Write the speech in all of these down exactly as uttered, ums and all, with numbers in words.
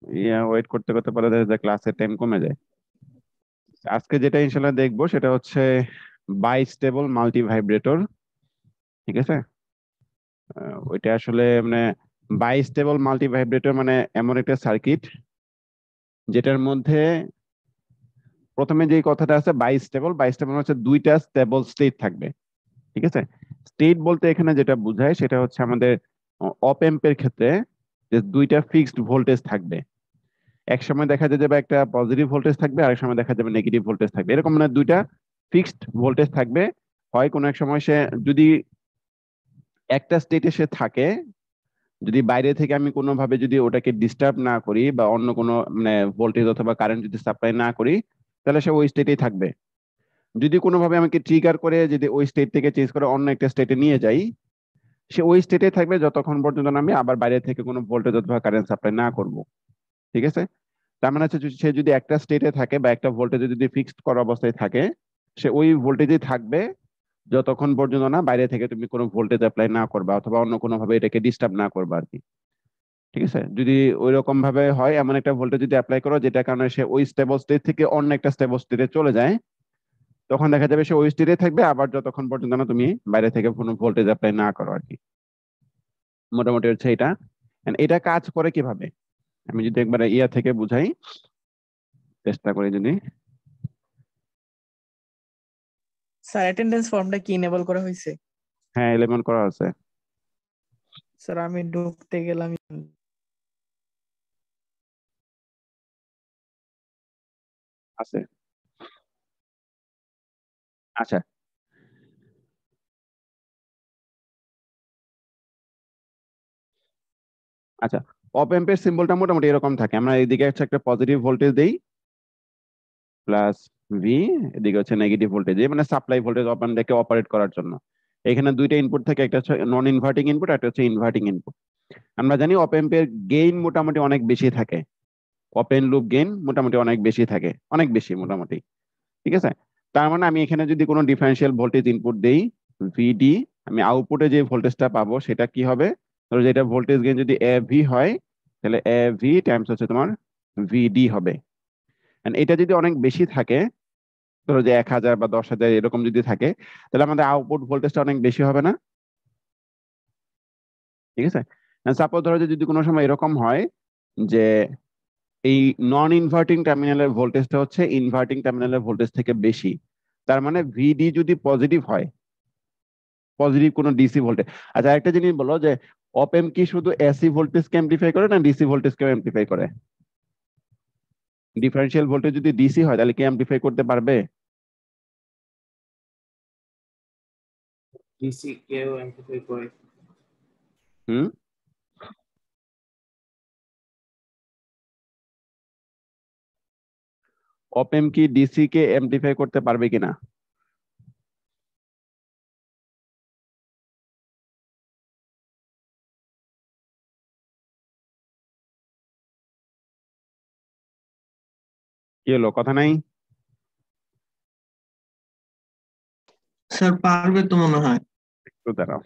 ইয়া wait করতে করতে পরে দেখা যায় ক্লাসের টাইম কমে যায়। আজকে যেটা ইনশাল্লাহ দেখবো সেটা হচ্ছে বাইস্টেবল মাল্টি ভাইব্রেটর। ঠিক আছে। আহ, ওইটা আসলে মানে বাইস্টেবল মাল্টি ভাইব্রেটর মানে এমন একটা সার্কিট যেটার মধ্যে প্রথমে যে কথাটা আছে বাইস্টেবল, বাইস্টেবল হচ্ছে দুইটা স্টেবল স্টেট থাকবে। ঠিক আছে। স্টেট বলতে এখানে যেটা বোঝায় সেটা হচ্ছে আমাদের অপ এম্পের ক্ষেত্রে যে দুইটা ফিক্সড ভোল্টেজ থাকবে। এক সময় দেখা যাবে একটা পজিটিভ ভোল্টেজ থাকবে, আরেক সময় দেখা যাবে নেগেটিভ ভোল্টেজ থাকবে, এরকম মানে দুইটা ফিক্সড ভোল্টেজ থাকবে। হয় কোনো এক সময় সে যদি একটা স্টেটে সে থাকে, যদি বাইরে থেকে আমি কোনোভাবে যদি ওটাকে ডিস্টার্ব না করি বা অন্য কোনো মানে ভোল্টেজ অথবা কারেন্ট যদি সাপ্লাই না করি, তাহলে সে ওই স্টেটেই থাকবে। যদি কোনোভাবে আমাকে ট্রিগার করে যদি ওই স্টেট থেকে চেঞ্জ করে অন্য একটা স্টেটে নিয়ে যাই, সে ওই স্টেটে থাকবে যতক্ষণ পর্যন্ত না আমি আবার বাইরে থেকে কোনো ভোল্টেজ অথবা কারেন্ট সাপ্লাই না করব। ঠিক আছে। তার মানে হচ্ছে সে যদি একটা স্টেটে থাকে বা একটা ভোল্টেজে যদি ফিক্সড করা অবস্থায় থাকে, সে ওই ভোল্টেজেই থাকবে যতক্ষণ পর্যন্ত না বাইরে থেকে তুমি কোনো ভোল্টেজ অ্যাপ্লাই না করবা অথবা অন্য কোনো ভাবে এটাকে ডিস্টার্ব না করবা আর কি। ঠিক আছে। যদি ওই রকম ভাবে হয় এমন একটা ভোল্টেজ যদি অ্যাপ্লাই করো যেটা কারণে সে ওই স্টেবল স্টেট থেকে অন্য একটা স্টেবল স্টেটে চলে যায়, তখন দেখা যাবে সে ওই স্টেটে থাকবে আবার যতক্ষণ পর্যন্ত না তুমি বাইরে থেকে কোনো ভোল্টেজ অ্যাপ্লাই না করো আর কি। মোটামুটি হচ্ছে এটা। And এটা কাজ করে কিভাবে আমি যদি একবার ইয়া থেকে বুঝাই, চেষ্টা করি যদি। স্যার অ্যাটেন্ডেন্স ফর্মটা কি এনেবল করা হয়েছে? হ্যাঁ, এলিমেন্ট করা আছে। স্যার আমি ঢুকতে গেলাম। আছে। আচ্ছা আচ্ছা অপ এম্পের সিম্বলটা মোটামুটি এরকম থাকে। আমরা এদিকে হচ্ছে একটা পজিটিভ ভোল্টেজ দেই প্লাস ভি, এদিকে হচ্ছে নেগেটিভ ভোল্টেজ, মানে সাপ্লাই ভোল্টেজ অপ এম্পটাকে অপারেট করার জন্য। এখানে দুইটা ইনপুট থাকে, একটা হচ্ছে নন ইনভার্টিং ইনপুট, একটা হচ্ছে ইনভার্টিং ইনপুট। আমরা জানি অপ এম্পের গেইন মোটামুটি অনেক বেশি থাকে, ওপেন লুপ গেইন মোটামুটি অনেক বেশি থাকে, অনেক বেশি মোটামুটি। ঠিক আছে। তার মানে আমি এখানে যদি কোনো ডিফারেন্সিয়াল ভোল্টেজ ইনপুট দেই ভিডি, আমি আউটপুটে যে ভোল্টেজটা পাবো সেটা কি হবে, ধরো যেটা ভোল্টেজ গেইন যদি এ ভি হয়, তাহলে এ ভি টাইমস হচ্ছে তোমার ভিডি হবে। And এটা যদি অনেক বেশি থাকে, ধরো যে এক হাজার বা দশ হাজার এরকম যদি থাকে, তাহলে আমাদের আউটপুট ভোল্টেজটা অনেক বেশি হবে না? ঠিক আছে। সাপোজ ধরো যে যদি কোনো সময় এরকম হয় যে এই নন ইনভার্টিং টার্মিনালের ভোল্টেজটা হচ্ছে ইনভার্টিং টার্মিনালের ভোল্টেজ থেকে বেশি, তার মানে ভিডি যদি পজিটিভ হয়, পজিটিভ কোনো ডিসি ভোল্টেজ। আচ্ছা একটা জিনিস বলো যে অপ এম্প কি শুধু এসি ভোল্টেজকে অ্যাম্প্লিফাই করে না ডিসি ভোল্টেজকে অ্যাম্প্লিফাই করে? ডিফারেন্সিয়াল ভোল্টেজ যদি ডিসি হয় তাহলে কি অ্যাম্প্লিফাই করতে পারবে? ডিসি কেও অ্যাম্প্লিফাই করে। হুম। অপ এম্প কি ডিসি কে অ্যাম্প্লিফাই করতে পারবে কিনা? কি হলো, কথা নাই? স্যার পারবে তো মনে হয়। একটু দাঁড়াও।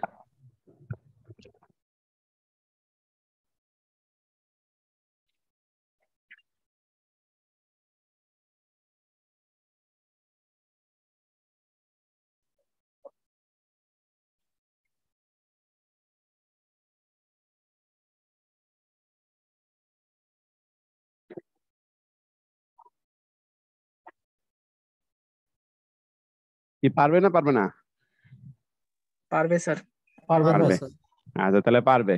কি পারবে না পারবে না? পারবে স্যার। পারবে না পারবে। স্যার। আচ্ছা তাহলে পারবে।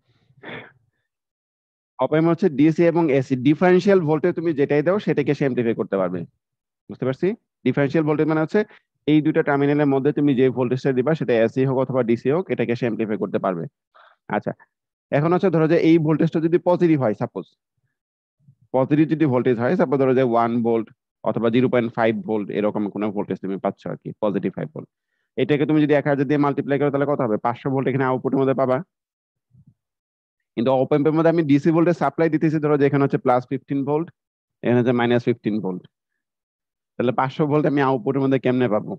অপ এম্প হচ্ছে ডিসি এবং এসি ডিফারেন্সিয়াল ভোল্টেজ তুমি যেটাই দাও সেটাকে সে অ্যাম্প্লিফাই করতে পারবে। বুঝতে পারছি? ডিফারেন্সিয়াল ভোল্টেজ মানে হচ্ছে এই দুটো টার্মিনালের মধ্যে তুমি যে ভোল্টেজটা দিবা সেটা এসি হোক অথবা ডিসি হোক, এটাকে সে অ্যাম্প্লিফাই করতে পারবে। আচ্ছা এখন হচ্ছে ধরো যে এই ভোল্টেজটা যদি পজিটিভ হয়, সাপোজ পজিটিভ যদি ভোল্টেজ হয়, সাপোজ ধরো যে ওয়ান ভোল্ট অথবা জিরো পয়েন্ট ফাইভ ভোল্ট এরকম কোনো ভোল্টেজ তুমি পাচ্ছ আর কি, পজিটিভ ফাইভ ভোল্ট। এটাকে তুমি যদি এক হাজার দিয়ে মাল্টিপ্লাই করো তাহলে কত হবে, পাঁচশো ভোল্ট এখানে আউটপুটের মধ্যে পাবা। কিন্তু অপ এম্পের মধ্যে আমি ডিসি ভোল্টেজ সাপ্লাই দিতেছি, ধরো যে এখানে হচ্ছে প্লাস ফিফটিন ভোল্ট, এখানে হচ্ছে মাইনাস ফিফটিন ভোল্ট, তাহলে পাঁচশো ভোল্ট আমি আউটপুটের মধ্যে কেমনে পাবো?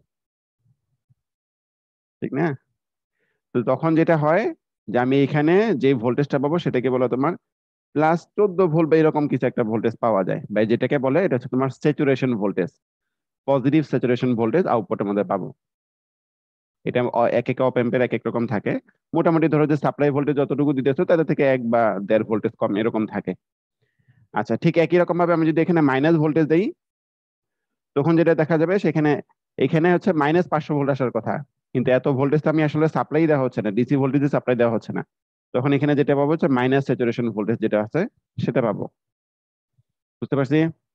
ঠিক না? তো তখন যেটা হয় যে আমি এখানে যে ভোল্টেজটা পাবো সেটাকে বলো তোমার প্লাস চোদ্দ ভোল্ট বা এরকম কিছু একটা ভোল্টেজ পাওয়া যায়, বা যেটাকে বলে এটা হচ্ছে তোমার saturation voltage, positive saturation voltage আউটপুটের মধ্যে পাবো। এটা অ- এক এক অপ এম্পের এক এক রকম থাকে। মোটামুটি ধরো যে সাপ্লাই ভোল্টেজ যতটুকু দিতেছো তাদের থেকে এক বা দেড় ভোল্টেজ কম এরকম থাকে। আচ্ছা, ঠিক একই রকম ভাবে আমি যদি এখানে মাইনাস ভোল্টেজ দেই, তখন যেটা দেখা যাবে সেখানে এখানে হচ্ছে মাইনাস পাঁচশো ভোল্ট আসার কথা, কিন্তু এত ভোল্টেজ তো আমি আসলে সাপ্লাই দেওয়া হচ্ছে না, ডিসি ভোল্টেজে সাপ্লাই দেওয়া হচ্ছে না। তখন এখানে যেটা পাবো হচ্ছে মাইনাস স্যাচুরেশন ভোল্টেজ যেটা আছে সেটা পাবো। বুঝতে পারছি?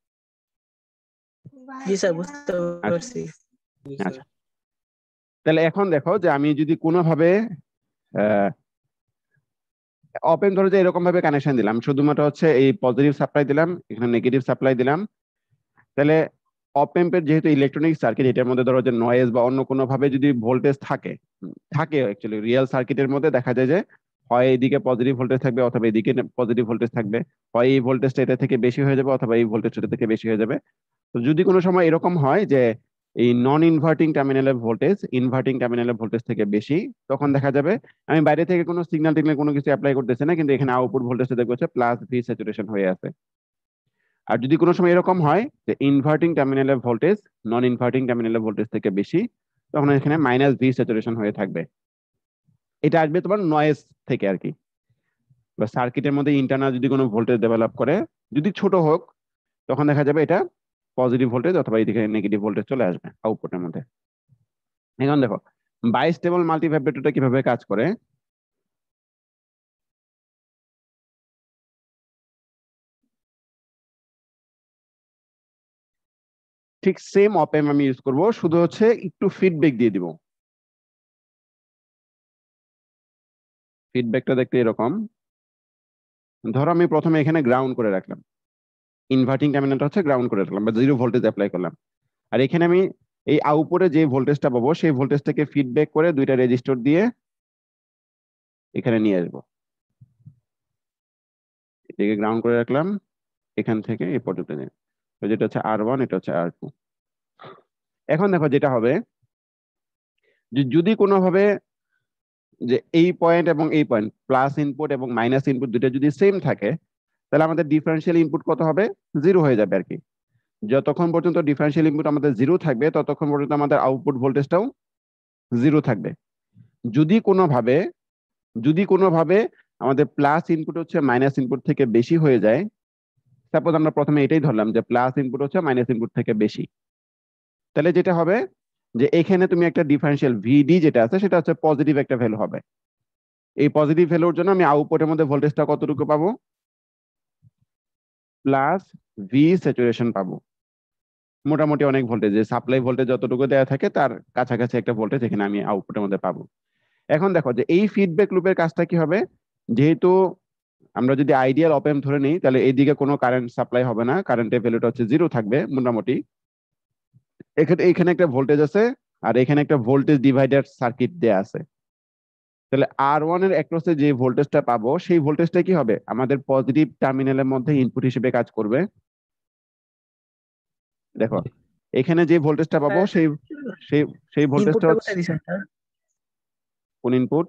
জি স্যার, বুঝতে আচ্ছা পারছি। আচ্ছা, তাহলে এখন দেখো যে আমি যদি কোনোভাবে ওপেন ধরো যে এরকম ভাবে কানেকশন দিলাম, শুধুমাত্র হচ্ছে এই পজিটিভ সাপ্লাই দিলাম, এখানে নেগেটিভ সাপ্লাই দিলাম, তাহলে অপ এম্পের যেহেতু ইলেকট্রনিক সার্কিট, এটার মধ্যে ধরো যে নয়েজ বা অন্য কোনো ভাবে যদি ভোল্টেজ থাকে উম, থাকে অ্যাকচুয়ালি রিয়েল সার্কিটের মধ্যে দেখা যায় যে হয় এইদিকে পজিটিভ ভোল্টেজ থাকবে অথবা এইদিকে পজিটিভ ভোল্টেজ থাকবে, হয় এই ভোল্টেজটা এটা থেকে বেশি হয়ে যাবে অথবা এই ভোল্টেজটা এটা থেকে বেশি হয়ে যাবে। তো যদি কোনো সময় এরকম হয় যে এই নন ইনভার্টিং টার্মিনালের ভোল্টেজ ইনভার্টিং টার্মিনালের ভোল্টেজ থেকে বেশি, তখন দেখা যাবে আমি বাইরে থেকে কোনো সিগন্যাল টিগন্যাল কোনো কিছু অ্যাপ্লাই করতেছি না, কিন্তু এখানে আউটপুট ভোল্টেজটা দেখবো হচ্ছে প্লাস ভি স্যাচুরেশন হয়ে আছে। আর যদি কোনো সময় এরকম হয় যে ইনভার্টিং টার্মিনালের ভোল্টেজ নন ইনভার্টিং টার্মিনালের ভোল্টেজ থেকে বেশি, তখন এখানে মাইনাস ভি স্যাচুরেশন হয়ে থাকবে। এটা আসবে তোমার নয়েজ থেকে আর কি, বা সার্কিটের মধ্যে ইন্টারনাল যদি কোনো ভোল্টেজ ডেভেলপ করে, যদি ছোট হোক, তখন দেখা যাবে এটা পজিটিভ ভোল্টেজ অথবা এইদিকে নেগেটিভ ভোল্টেজ চলে আসবে আউটপুটের মধ্যে। এখন দেখো বাইস্টেবল মাল্টিভাইব্রেটরটা কিভাবে কাজ করে। ঠিক সেম অপ এম্প আমি ইউজ করব, শুধু হচ্ছে একটু ফিডব্যাক দিয়ে দিব। ফিডব্যাকটা দেখতে এরকম, ধরো আমি প্রথমে এখানে গ্রাউন্ড করে রাখলাম, ইনভার্টিং টার্মিনালটা হচ্ছে গ্রাউন্ড করে রাখলাম বা জিরো ভোল্টেজ অ্যাপ্লাই করলাম, আর এখানে আমি এই আউটপুটে যে ভোল্টেজটা পাবো সেই ভোল্টেজটাকে ফিডব্যাক করে দুইটা রেজিস্টর দিয়ে এখানে নিয়ে আসবো। এটাকে গ্রাউন্ড করে রাখলাম, এখান থেকে এই পর্যন্ত নিয়ে, তো যেটা হচ্ছে আর ওয়ান, এটা হচ্ছে আর টু। এখন দেখো যেটা হবে যে যদি কোনোভাবে যে এই পয়েন্ট এবং এই পয়েন্ট প্লাস ইনপুট এবং মাইনাস ইনপুট দুটো যদি সেম থাকে, তাহলে আমাদের ডিফারেন্সিয়াল ইনপুট কত হবে? জিরো হয়ে যাবে আর কি। যতক্ষণ পর্যন্ত ডিফারেন্সিয়াল ইনপুট আমাদের জিরো থাকবে ততক্ষণ পর্যন্ত আমাদের আউটপুট ভোল্টেজটাও জিরো থাকবে। যদি কোনোভাবে যদি কোনোভাবে আমাদের প্লাস ইনপুট হচ্ছে মাইনাস ইনপুট থেকে বেশি হয়ে যায়, সাপোজ আমরা প্রথমে এটাই ধরলাম যে প্লাস ইনপুট হচ্ছে মাইনাস ইনপুট থেকে বেশি, তাহলে যেটা হবে যে এখানে তুমি একটা ডিফারেন্সিয়াল ভিডি যেটা আছে সেটা হচ্ছে পজিটিভ একটা ভ্যালু হবে। এই পজিটিভ ভ্যালুর জন্য আমি আউটপুটের মধ্যে ভোল্টেজটা কতটুকু পাবো? প্লাস ভি স্যাচুরেশন পাবো। মোটামুটি অনেক ভোল্টেজ, সাপ্লাই ভোল্টেজ যতটুকু দেওয়া থাকে তার কাছাকাছি একটা ভোল্টেজ এখানে আমি আউটপুটের মধ্যে পাবো। এখন দেখো যে এই ফিডব্যাক লুপের কাজটা কি হবে, যেহেতু আমরা যদি আইডিয়াল অপ এম্প ধরে নিই তাহলে এইদিকে কোনো কারেন্ট সাপ্লাই হবে না, কারেন্টের ভ্যালুটা হচ্ছে জিরো থাকবে মোটামুটি। এখানে এখানে একটা ভোল্টেজ আছে আর এখানে একটা ভোল্টেজ ডিভাইডার সার্কিট দেয়া আছে, তাহলে আর ওয়ান এর অ্যাক্রসে যে ভোল্টেজটা পাবো সেই ভোল্টেজটা কি হবে? আমাদের পজিটিভ টার্মিনালের মধ্যে ইনপুট হিসেবে কাজ করবে। দেখো এখানে যে ভোল্টেজটা পাবো সেই সেই সেই ভোল্টেজটা ইনপুটটা হচ্ছে কোথায় দিছেন স্যার? কোন ইনপুট?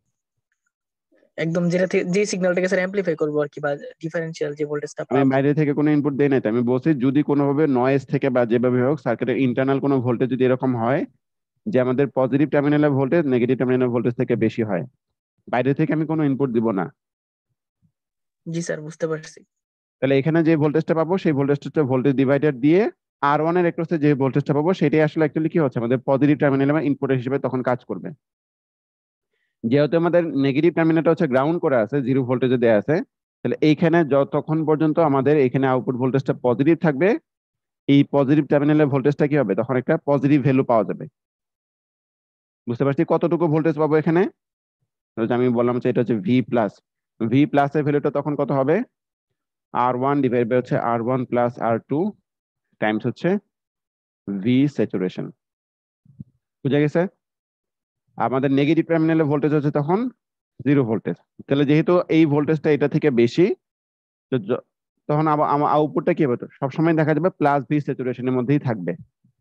একদম যেটা থেকে যে সিগন্যালটাকে স্যার অ্যাম্পলিফাই করবো আর কি, বা ডিফারেন্সিয়াল যে ভোল্টেজটা আমি পাবো। বাইরে থেকে কোনো ইনপুট দেই নাই তো, আমি বলছি যদি কোনোভাবে নয়েজ থেকে বা যেভাবে হোক সার্কিটের ইন্টারনাল কোনো ভোল্টেজ যদি এরকম হয় যে আমাদের পজিটিভ টার্মিনালের ভোল্টেজ নেগেটিভ টার্মিনালের ভোল্টেজ থেকে বেশি হয়, বাইরে থেকে আমি কোনো ইনপুট দিব না। জি স্যার, বুঝতে পারছি। তাহলে এখানে যে ভোল্টেজটা পাবো সেই ভোল্টেজটা হচ্ছে ভোল্টেজ ডিভাইডার দিয়ে আর ওয়ান এর একটু যে ভোল্টেজটা পাবো সেটাই আসলে অ্যাকচুয়ালি কি হচ্ছে আমাদের পজিটিভ টার্মিনাল বা ইনপুট হিসেবে তখন কাজ করবে। যেহেতু আমাদের নেগেটিভ টার্মিনালটা হচ্ছে গ্রাউন্ড করা আছে, জিরো ভোল্টেজে দেওয়া আছে, তাহলে এইখানে যতক্ষণ পর্যন্ত আমাদের এখানে আউটপুট ভোল্টেজটা পজিটিভ থাকবে, এই পজিটিভ টার্মিনালের ভোল্টেজটা কি হবে? তখন একটা পজিটিভ ভ্যালু পাওয়া যাবে। বুঝতে পারছি কতটুকু ভোল্টেজ পাবো এখানে? আমি বললাম যে এটা হচ্ছে ভি প্লাস, ভি প্লাস এর ভ্যালুটা তখন কত হবে? আর ওয়ান ডিভাইড বাই হচ্ছে R one plus R two times হচ্ছে ভি স্যাচুরেশন। বুঝা গেছে? আমাদের নেগেটিভ টার্মিনালের ভোল্টেজ হচ্ছে তখন জিরো ভোল্টেজ, তাহলে যেহেতু এই ভোল্টেজটা এটা থেকে বেশি, তো য- তখন আবার আমার আউটপুটটা কি হবে? সবসময় দেখা যাবে প্লাস ভি স্যাচুরেশনের মধ্যেই থাকবে।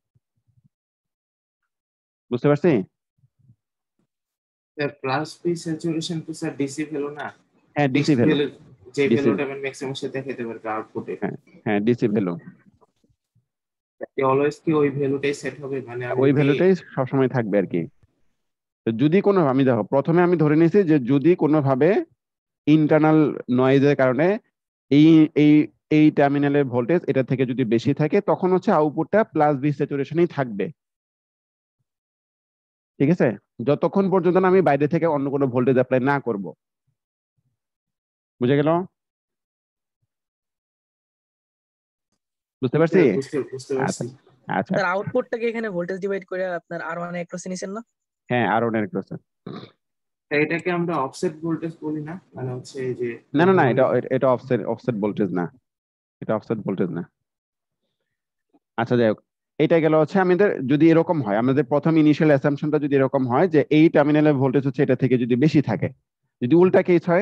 বুঝতে পারছি? স্যার প্লাস পি স্যাচুরেশন তো স্যার ডিসি ভ্যালু না? হ্যাঁ ডিসি ফিক্সড ভ্যালু। ভ্যালু যে ডিসি, ভ্যালুটা আমি ম্যাক্সিমাম সে দেখাতে পারবে আউটপুটে। হ্যাঁ হ্যাঁ ডিসি ভ্যালু, অলওয়েজ কি ওই ভ্যালুটাই সেট হবে, মানে আমি ওই যদি ভ্যালুটাই সবসময় থাকবে আর কি। তো যদি কোনো, আমি দেখো প্রথমে আমি ধরে নিয়েছি যে যদি কোনোভাবে ইন্টারনাল নয়েজের কারণে এই এই এই টার্মিনালের ভোল্টেজ এটা থেকে যদি বেশি থাকে তখন হচ্ছে আউটপুটটা প্লাস ভি স্যাচুরেশনই থাকবে, ঠিক আছে, যতক্ষণ পর্যন্ত না আমি বাইরে থেকে অন্য কোনো ভোল্টেজ অ্যাপ্লাই না করব। বুঝে গেল? বুঝতে পারছি? বুঝতে বুঝতে আচ্ছা পারছি। আচ্ছা, স্যার আউটপুটটাকে এখানে ভোল্টেজ ডিভাইড করে আপনার আর ওয়ান এক্রসে নিছেন না? হ্যাঁ আরো অনেক আছে। তাই এটাকে আমরা অফসেট ভোল্টেজ বলি না, মানে হচ্ছে এই যে না না না, এটা ধরনের- এটা অফসেট অফসেট ভোল্টেজ না, এটা অফসেট ভোল্টেজ না। আচ্ছা যাই হোক, এটা গেল হচ্ছে আমাদের যদি এরকম হয়, আমাদের প্রথম ইনিশিয়াল অ্যাসাম্পশনটা যদি এরকম হয় যে এই টার্মিনালের ভোল্টেজ হচ্ছে এটা থেকে যদি বেশি থাকে, যদি উল্টা কেস হয়,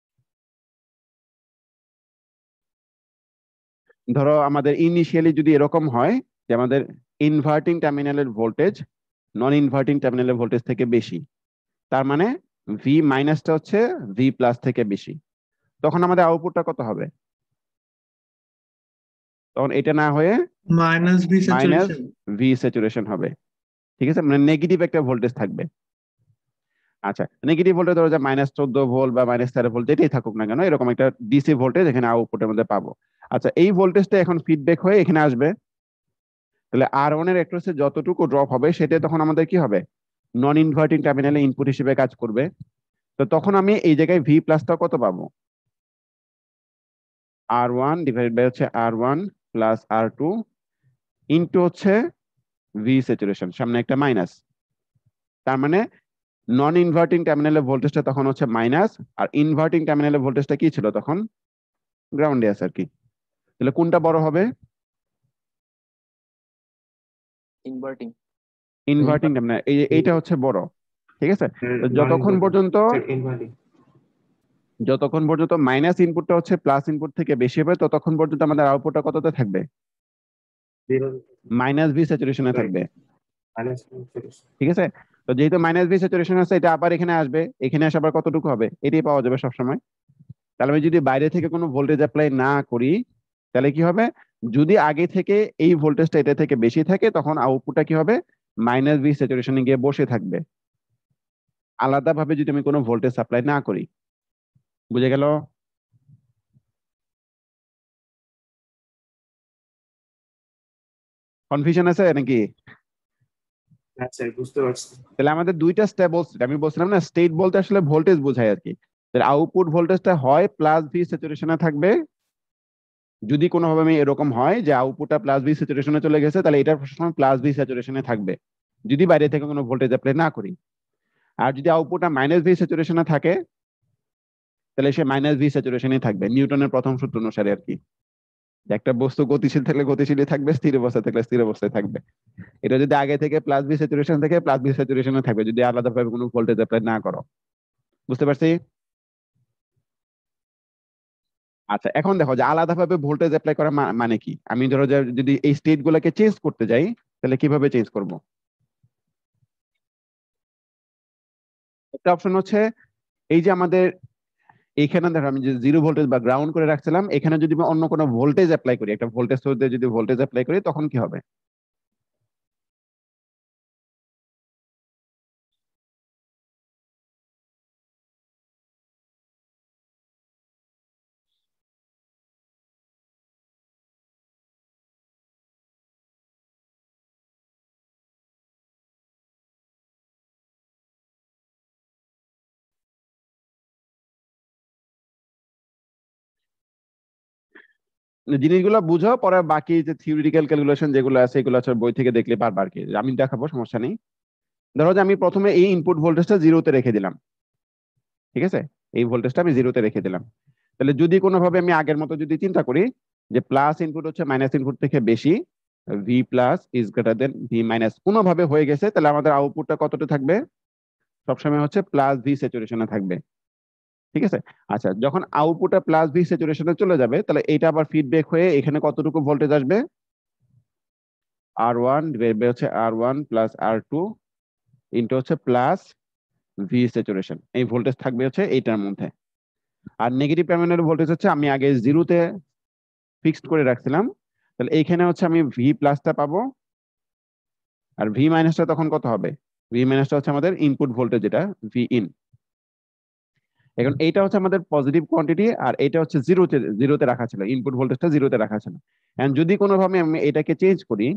ধরো আমাদের ইনিশিয়ালি যদি এরকম হয় যে আমাদের ইনভার্টিং টার্মিনালের ভোল্টেজ নন ইনভার্টিং টার্মিনালের ভোল্টেজ থেকে বেশি, তার মানে ভি মাইনাসটা হচ্ছে ভি প্লাস থেকে বেশি, তখন আমাদের আউটপুটটা কত হবে? তখন এটা না হয়ে minus V minus saturation. V saturation হবে, ঠিক আছে, মানে নেগেটিভ একটা ভোল্টেজ থাকবে। আচ্ছা, নেগেটিভ ভোল্টেজ ধরো যে মাইনাস চোদ্দ ভোল্ট বা মাইনাস তেরো ভোল্ট যেটাই থাকুক না কেন, এরকম একটা ডিসি ভোল্টেজ এখানে আউটপুটের মধ্যে পাবো। আচ্ছা, এই ভোল্টেজটা এখন ফিডব্যাক হয়ে এখানে আসবে, তাহলে আর ওয়ান এর অ্যাক্রসে যতটুকু ড্রপ হবে সেটা তখন আমাদের কি হবে? নন ইনভার্টিং টার্মিনালে ইনপুট হিসেবে কাজ করবে। তো তখন আমি এই জায়গায় ভি প্লাসটা কত পাবো? আর ওয়ান ডিভাইড বাই হচ্ছে R one plus R two into হচ্ছে ভি স্যাচুরেশন, সামনে একটা মাইনাস, তার মানে নন ইনভার্টিং টার্মিনালের ভোল্টেজটা তখন হচ্ছে মাইনাস, আর ইনভার্টিং টার্মিনালের ভোল্টেজটা কি ছিল তখন? গ্রাউন্ডে আছে আর কি। তাহলে কোনটা বড় হবে? ইনভার্টিং। ইনভার্টিং টার্মিনাল, এই এইটা হচ্ছে বড়, ঠিক আছে। তো যতক্ষণ পর্যন্ত ইনভার্টিং যতক্ষণ পর্যন্ত মাইনাস ইনপুটটা হচ্ছে প্লাস ইনপুট থেকে বেশি হবে ততক্ষণ পর্যন্ত আমাদের আউটপুটটা কততে থাকবে? মাইনাস ভি স্যাচুরেশনে থাকবে, ঠিক আছে। তো যেহেতু মাইনাস ভি স্যাচুরেশন আছে, এটা আবার এখানে আসবে, এখানে আসে আবার কতটুকু হবে? এটাই পাওয়া যাবে সবসময়। তাহলে আমি যদি বাইরে থেকে কোনো ভোল্টেজ অ্যাপ্লাই না করি তাহলে কি হবে? যদি আগে থেকে এই ভোল্টেজটা এটা থেকে বেশি থাকে তখন আউটপুটটা কি হবে? মাইনাস ভি স্যাচুরেশনে গিয়ে বসে থাকবে, আলাদাভাবে যদি আমি কোনো ভোল্টেজ সাপ্লাই না করি। বুঝে গেল? কনফিউশন আছে নাকি? আচ্ছা বুঝতে পারছি। তাহলে আমাদের দুইটা স্টেপ বলছি, আমি বলছিলাম না স্টেট বলতে আসলে ভোল্টেজ বোঝায় আর কি। তাহলে আউটপুট ভোল্টেজটা হয় প্লাস ভি স্যাচুরেশনে থাকবে, যদি কোনোভাবে আমি এরকম হয় যে আউটপুটটা প্লাস ভি স্যাচুরেশনে চলে গেছে তাহলে এটা সবসময় প্লাস ভি স্যাচুরেশনে থাকবে যদি বাইরে থেকে কোনো ভোল্টেজ অ্যাপ্লাই না করি। আর যদি আউটপুটটা মাইনাস ভি স্যাচুরেশনে থাকে তাহলে সে মাইনাস ভি স্যাচুরেশনেই থাকবে, নিউটনের প্রথম সূত্র অনুসারে আর কি। একটা বস্তু গতিশীল থাকলে গতিশীলই থাকবে, স্থির অবস্থায় থাকলে স্থির অবস্থায় থাকবে। এটা যদি আগে থেকে প্লাস ভি স্যাচুরেশন থেকে প্লাস ভি স্যাচুরেশনে থাকবে যদি আলাদাভাবে কোনো ভোল্টেজ অ্যাপ্লাই না করো। বুঝতে পারছি? আচ্ছা, এখন দেখো যে আলাদাভাবে ভোল্টেজ অ্যাপ্লাই করা মা- মানে কি, আমি ধরো যে যদি এই স্টেট গুলোকে চেঞ্জ করতে যাই তাহলে কিভাবে চেঞ্জ করব? একটা অপশন হচ্ছে এই যে আমাদের এইখানে দেখো আমি যে জিরো ভোল্টেজ বা গ্রাউন্ড করে রাখছিলাম, এখানে যদি আমি অন্য কোনো ভোল্টেজ অ্যাপ্লাই করি, একটা ভোল্টেজ সোর্স দিয়ে যদি ভোল্টেজ অ্যাপ্লাই করি তখন কি হবে? জিনিসগুলো বুঝো, পরে বাকি যে থিওরিটিক্যাল ক্যালকুলেশন যেগুলো আছে এগুলো হচ্ছে বই থেকে দেখলে পারবা আর কি, আমি দেখাবো, সমস্যা নেই। ধরো যে আমি প্রথমে এই ইনপুট ভোল্টেজটা জিরোতে রেখে দিলাম, ঠিক আছে, এই ভোল্টেজটা আমি জিরোতে রেখে দিলাম। তাহলে যদি কোনোভাবে আমি আগের মতো যদি চিন্তা করি যে প্লাস ইনপুট হচ্ছে মাইনাস ইনপুট থেকে বেশি, V plus is greater than V minus কোনোভাবে হয়ে গেছে, তাহলে আমাদের আউটপুটটা কতটা থাকবে? সবসময় হচ্ছে প্লাস ভি স্যাচুরেশনে থাকবে, ঠিক আছে। আচ্ছা, যখন আউটপুটটা প্লাস ভি স্যাচুরেশনে চলে যাবে তাহলে এটা আবার ফিডব্যাক হয়ে এখানে কতটুকু ভোল্টেজ আসবে? আর ওয়ান ডিভাইড বাই হচ্ছে R one plus R two into হচ্ছে প্লাস ভি স্যাচুরেশন, এই ভোল্টেজ থাকবে হচ্ছে এইটার মধ্যে। আর নেগেটিভ টার্মিনাল ভোল্টেজ হচ্ছে আমি আগে জিরোতে ফিক্সড করে রাখছিলাম, তাহলে এইখানে হচ্ছে আমি ভি প্লাসটা পাবো, আর ভি মাইনাসটা তখন কত হবে? ভি মাইনাসটা হচ্ছে আমাদের ইনপুট ভোল্টেজ, যেটা ভি ইন। এখন এইটা হচ্ছে আমাদের পজিটিভ কোয়ান্টিটি, আর এটা হচ্ছে জিরোতে জিরোতে রাখা ছিল, ইনপুট ভোল্টেজটা জিরোতে রাখা ছিল। এন্ড যদি কোনোভাবে আমি এটাকে চেঞ্জ করি,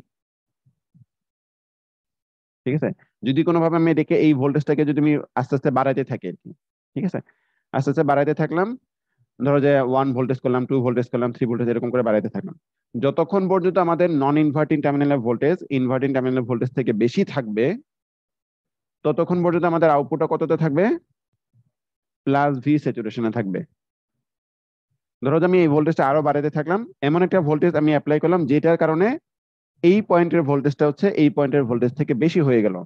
ঠিক আছে, যদি কোনোভাবে আমি এটাকে এই ভোল্টেজটাকে যদি আমি আস্তে আস্তে বাড়াইতে থাকি আর কি, ঠিক আছে, আস্তে আস্তে বাড়াইতে থাকলাম, ধরো যে ওয়ান ভোল্টেজ করলাম, টু ভোল্টেজ করলাম, থ্রি ভোল্টেজ, এরকম করে বাড়াইতে থাকলাম, যতক্ষণ পর্যন্ত আমাদের নন ইনভার্টিং টার্মিনালের ভোল্টেজ ইনভার্টিং টার্মিনাল ভোল্টেজ থেকে বেশি থাকবে, ততক্ষণ পর্যন্ত আমাদের আউটপুটটা কততে থাকবে? প্লাস ভি স্যাচুরেশনে থাকবে। ধরো যে আমি এই ভোল্টেজটা আরো বাড়াতে থাকলাম, এমন একটা ভোল্টেজ আমি অ্যাপ্লাই করলাম যেটার কারণে এই পয়েন্টের ভোল্টেজটা হচ্ছে এই পয়েন্টের ভোল্টেজ থেকে বেশি হয়ে গেল,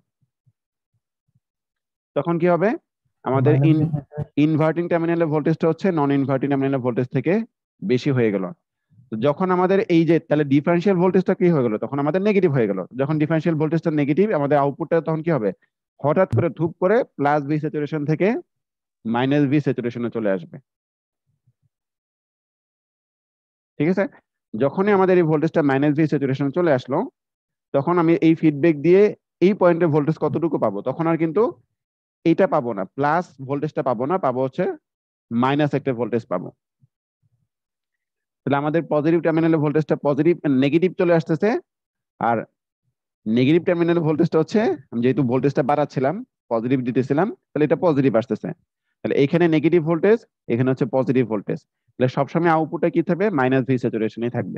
তখন কি হবে? আমাদের ইন ইনভার্টিং টার্মিনালের ভোল্টেজটা হচ্ছে নন ইনভার্টিং টার্মিনালের ভোল্টেজ থেকে বেশি হয়ে গেল। যখন আমাদের এই যে তাহলে ডিফারেন্সিয়াল ভোল্টেজটা কি হয়ে গেল? তখন আমাদের নেগেটিভ হয়ে গেল। যখন ডিফারেন্সিয়াল ভোল্টেজটা নেগেটিভ, আমাদের আউটপুটটা তখন কি হবে? হঠাৎ করে ধূপ করে প্লাস ভি স্যাচুরেশন থেকে মাইনাস ভি স্যাচুরেশনে চলে আসবে, ঠিক আছে। যখনই আমাদের এই ভোল্টেজটা মাইনাস ভি স্যাচুরেশনে চলে আসলো, তখন আমি এই ফিডব্যাক দিয়ে এই পয়েন্টে ভোল্টেজ কতটুকু পাবো? তখন আর কিন্তু এইটা পাবো না, প্লাস ভোল্টেজটা পাবো না, পাবো হচ্ছে মাইনাস একটা ভোল্টেজ পাবো। তাহলে আমাদের পজিটিভ টার্মিনালে ভোল্টেজটা পজিটিভ নেগেটিভ চলে আসতেছে, আর নেগেটিভ টার্মিনাল ভোল্টেজটা হচ্ছে আমি যেহেতু ভোল্টেজটা বাড়াচ্ছিলাম, পজিটিভ দিতেছিলাম, তাহলে এটা পজিটিভ আসতেছে। তাহলে এখানে নেগেটিভ ভোল্টেজ, এখানে হচ্ছে পজিটিভ ভোল্টেজ, তাহলে সবসময় আউটপুটটা কি থাকবে? মাইনাস ভি স্যাচুরেশনে থাকবে।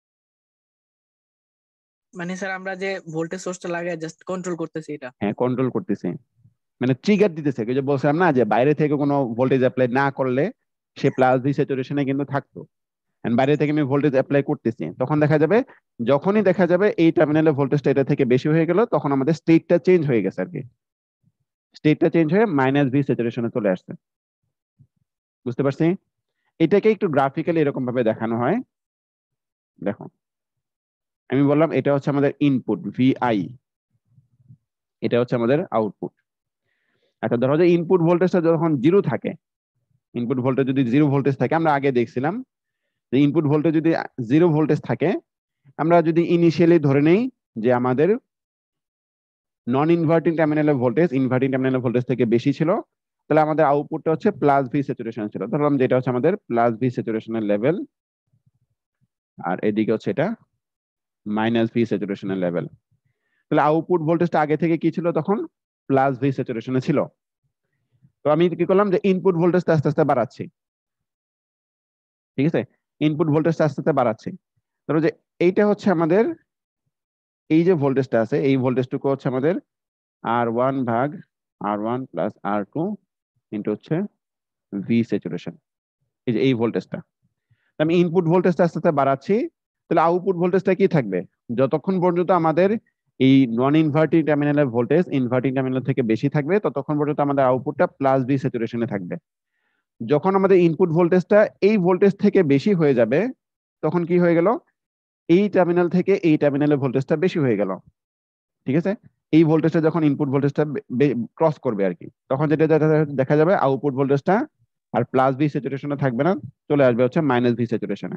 মানে স্যার আমরা যে ভোল্টেজ সোর্সটা লাগাই জাস্ট কন্ট্রোল করতেছি এটা। হ্যাঁ, কন্ট্রোল করতেছে, মানে ট্রিগার দিতেছে। যে বলছিলাম না যে বাইরে থেকে কোনো ভোল্টেজ অ্যাপ্লাই না করলে সে প্লাস ভি স্যাচুরেশনে কিন্তু থাকতো, এন্ড বাইরে থেকে আমি ভোল্টেজ অ্যাপ্লাই করতেছি, তখন দেখা যাবে যখনই দেখা যাবে এই টার্মিনালের ভোল্টেজটা এটা থেকে বেশি হয়ে গেল, তখন আমাদের স্টেটটা চেঞ্জ হয়ে গেছে আর কি, স্টেটটা চেঞ্জ হয়ে মাইনাস ভি স্যাচুরেশনে চলে আসছে। বুঝতে পারছি? এটাকে একটু গ্রাফিক্যালি এরকম ভাবে দেখানো হয়। দেখো, আমি বললাম এটা হচ্ছে আমাদের ইনপুট ভিআই, এটা হচ্ছে আমাদের আউটপুট। আচ্ছা, ধরো যে ইনপুট ভোল্টেজটা যখন জিরো থাকে, ইনপুট ভোল্টেজ যদি জিরো ভোল্টেজ থাকে, আমরা আগে দেখছিলাম যে ইনপুট ভোল্টেজ যদি জিরো ভোল্টেজ থাকে, আমরা যদি ইনিশিয়ালি ধরে নেই যে আমাদের নন ইনভার্টিং টার্মিনালের ভোল্টেজ ইনভার্টিং টার্মিনালের ভোল্টেজ থেকে বেশি ছিল, তাহলে আমাদের আউটপুটটা হচ্ছে প্লাস ভি স্যাচুরেশন ছিল। ধরলাম যে এটা হচ্ছে আমাদের প্লাস ভি স্যাচুরেশনের লেভেল, আর এদিকে হচ্ছে এটা মাইনাস ভি স্যাচুরেশনের লেভেল। তাহলে আউটপুট ভোল্টেজটা আগে থেকে কি ছিল? তখন প্লাস ভি স্যাচুরেশনে ছিল। তো আমি কি করলাম যে ইনপুট ভোল্টেজটা আস্তে আস্তে বাড়াচ্ছি, ঠিক আছে, ইনপুট ভোল্টেজটা আস্তে আস্তে বাড়াচ্ছি। ধরো যে এইটা হচ্ছে আমাদের এই যে ভোল্টেজটা আছে, এই ভোল্টেজটুকু হচ্ছে আমাদের আর ওয়ান ভাগ R one plus R two into হচ্ছে ভি স্যাচুরেশন, এই যে এই ভোল্টেজটা। আমি ইনপুট ভোল্টেজটা আস্তে আস্তে বাড়াচ্ছি, তাহলে আউটপুট ভোল্টেজটা কি থাকবে? যতক্ষণ পর্যন্ত আমাদের এই নন ইনভার্টিং টার্মিনালের ভোল্টেজ ইনভার্টিং টার্মিনাল থেকে বেশি থাকবে, ততক্ষণ পর্যন্ত আমাদের আউটপুটটা প্লাস ভি স্যাচুরেশনে থাকবে। যখন আমাদের ইনপুট ভোল্টেজটা এই ভোল্টেজ থেকে বেশি হয়ে যাবে, তখন কি হয়ে গেল? এই টার্মিনাল থেকে এই টার্মিনালের ভোল্টেজটা বেশি হয়ে গেল, ঠিক আছে। এই ভোল্টেজটা যখন ইনপুট ভোল্টেজটা ক্রস করবে আর কি, তখন যেটা দেখা যাবে আউটপুট ভোল্টেজটা আর প্লাস ভি স্যাচুরেশনে থাকবে না, চলে আসবে হচ্ছে মাইনাস ভি স্যাচুরেশনে।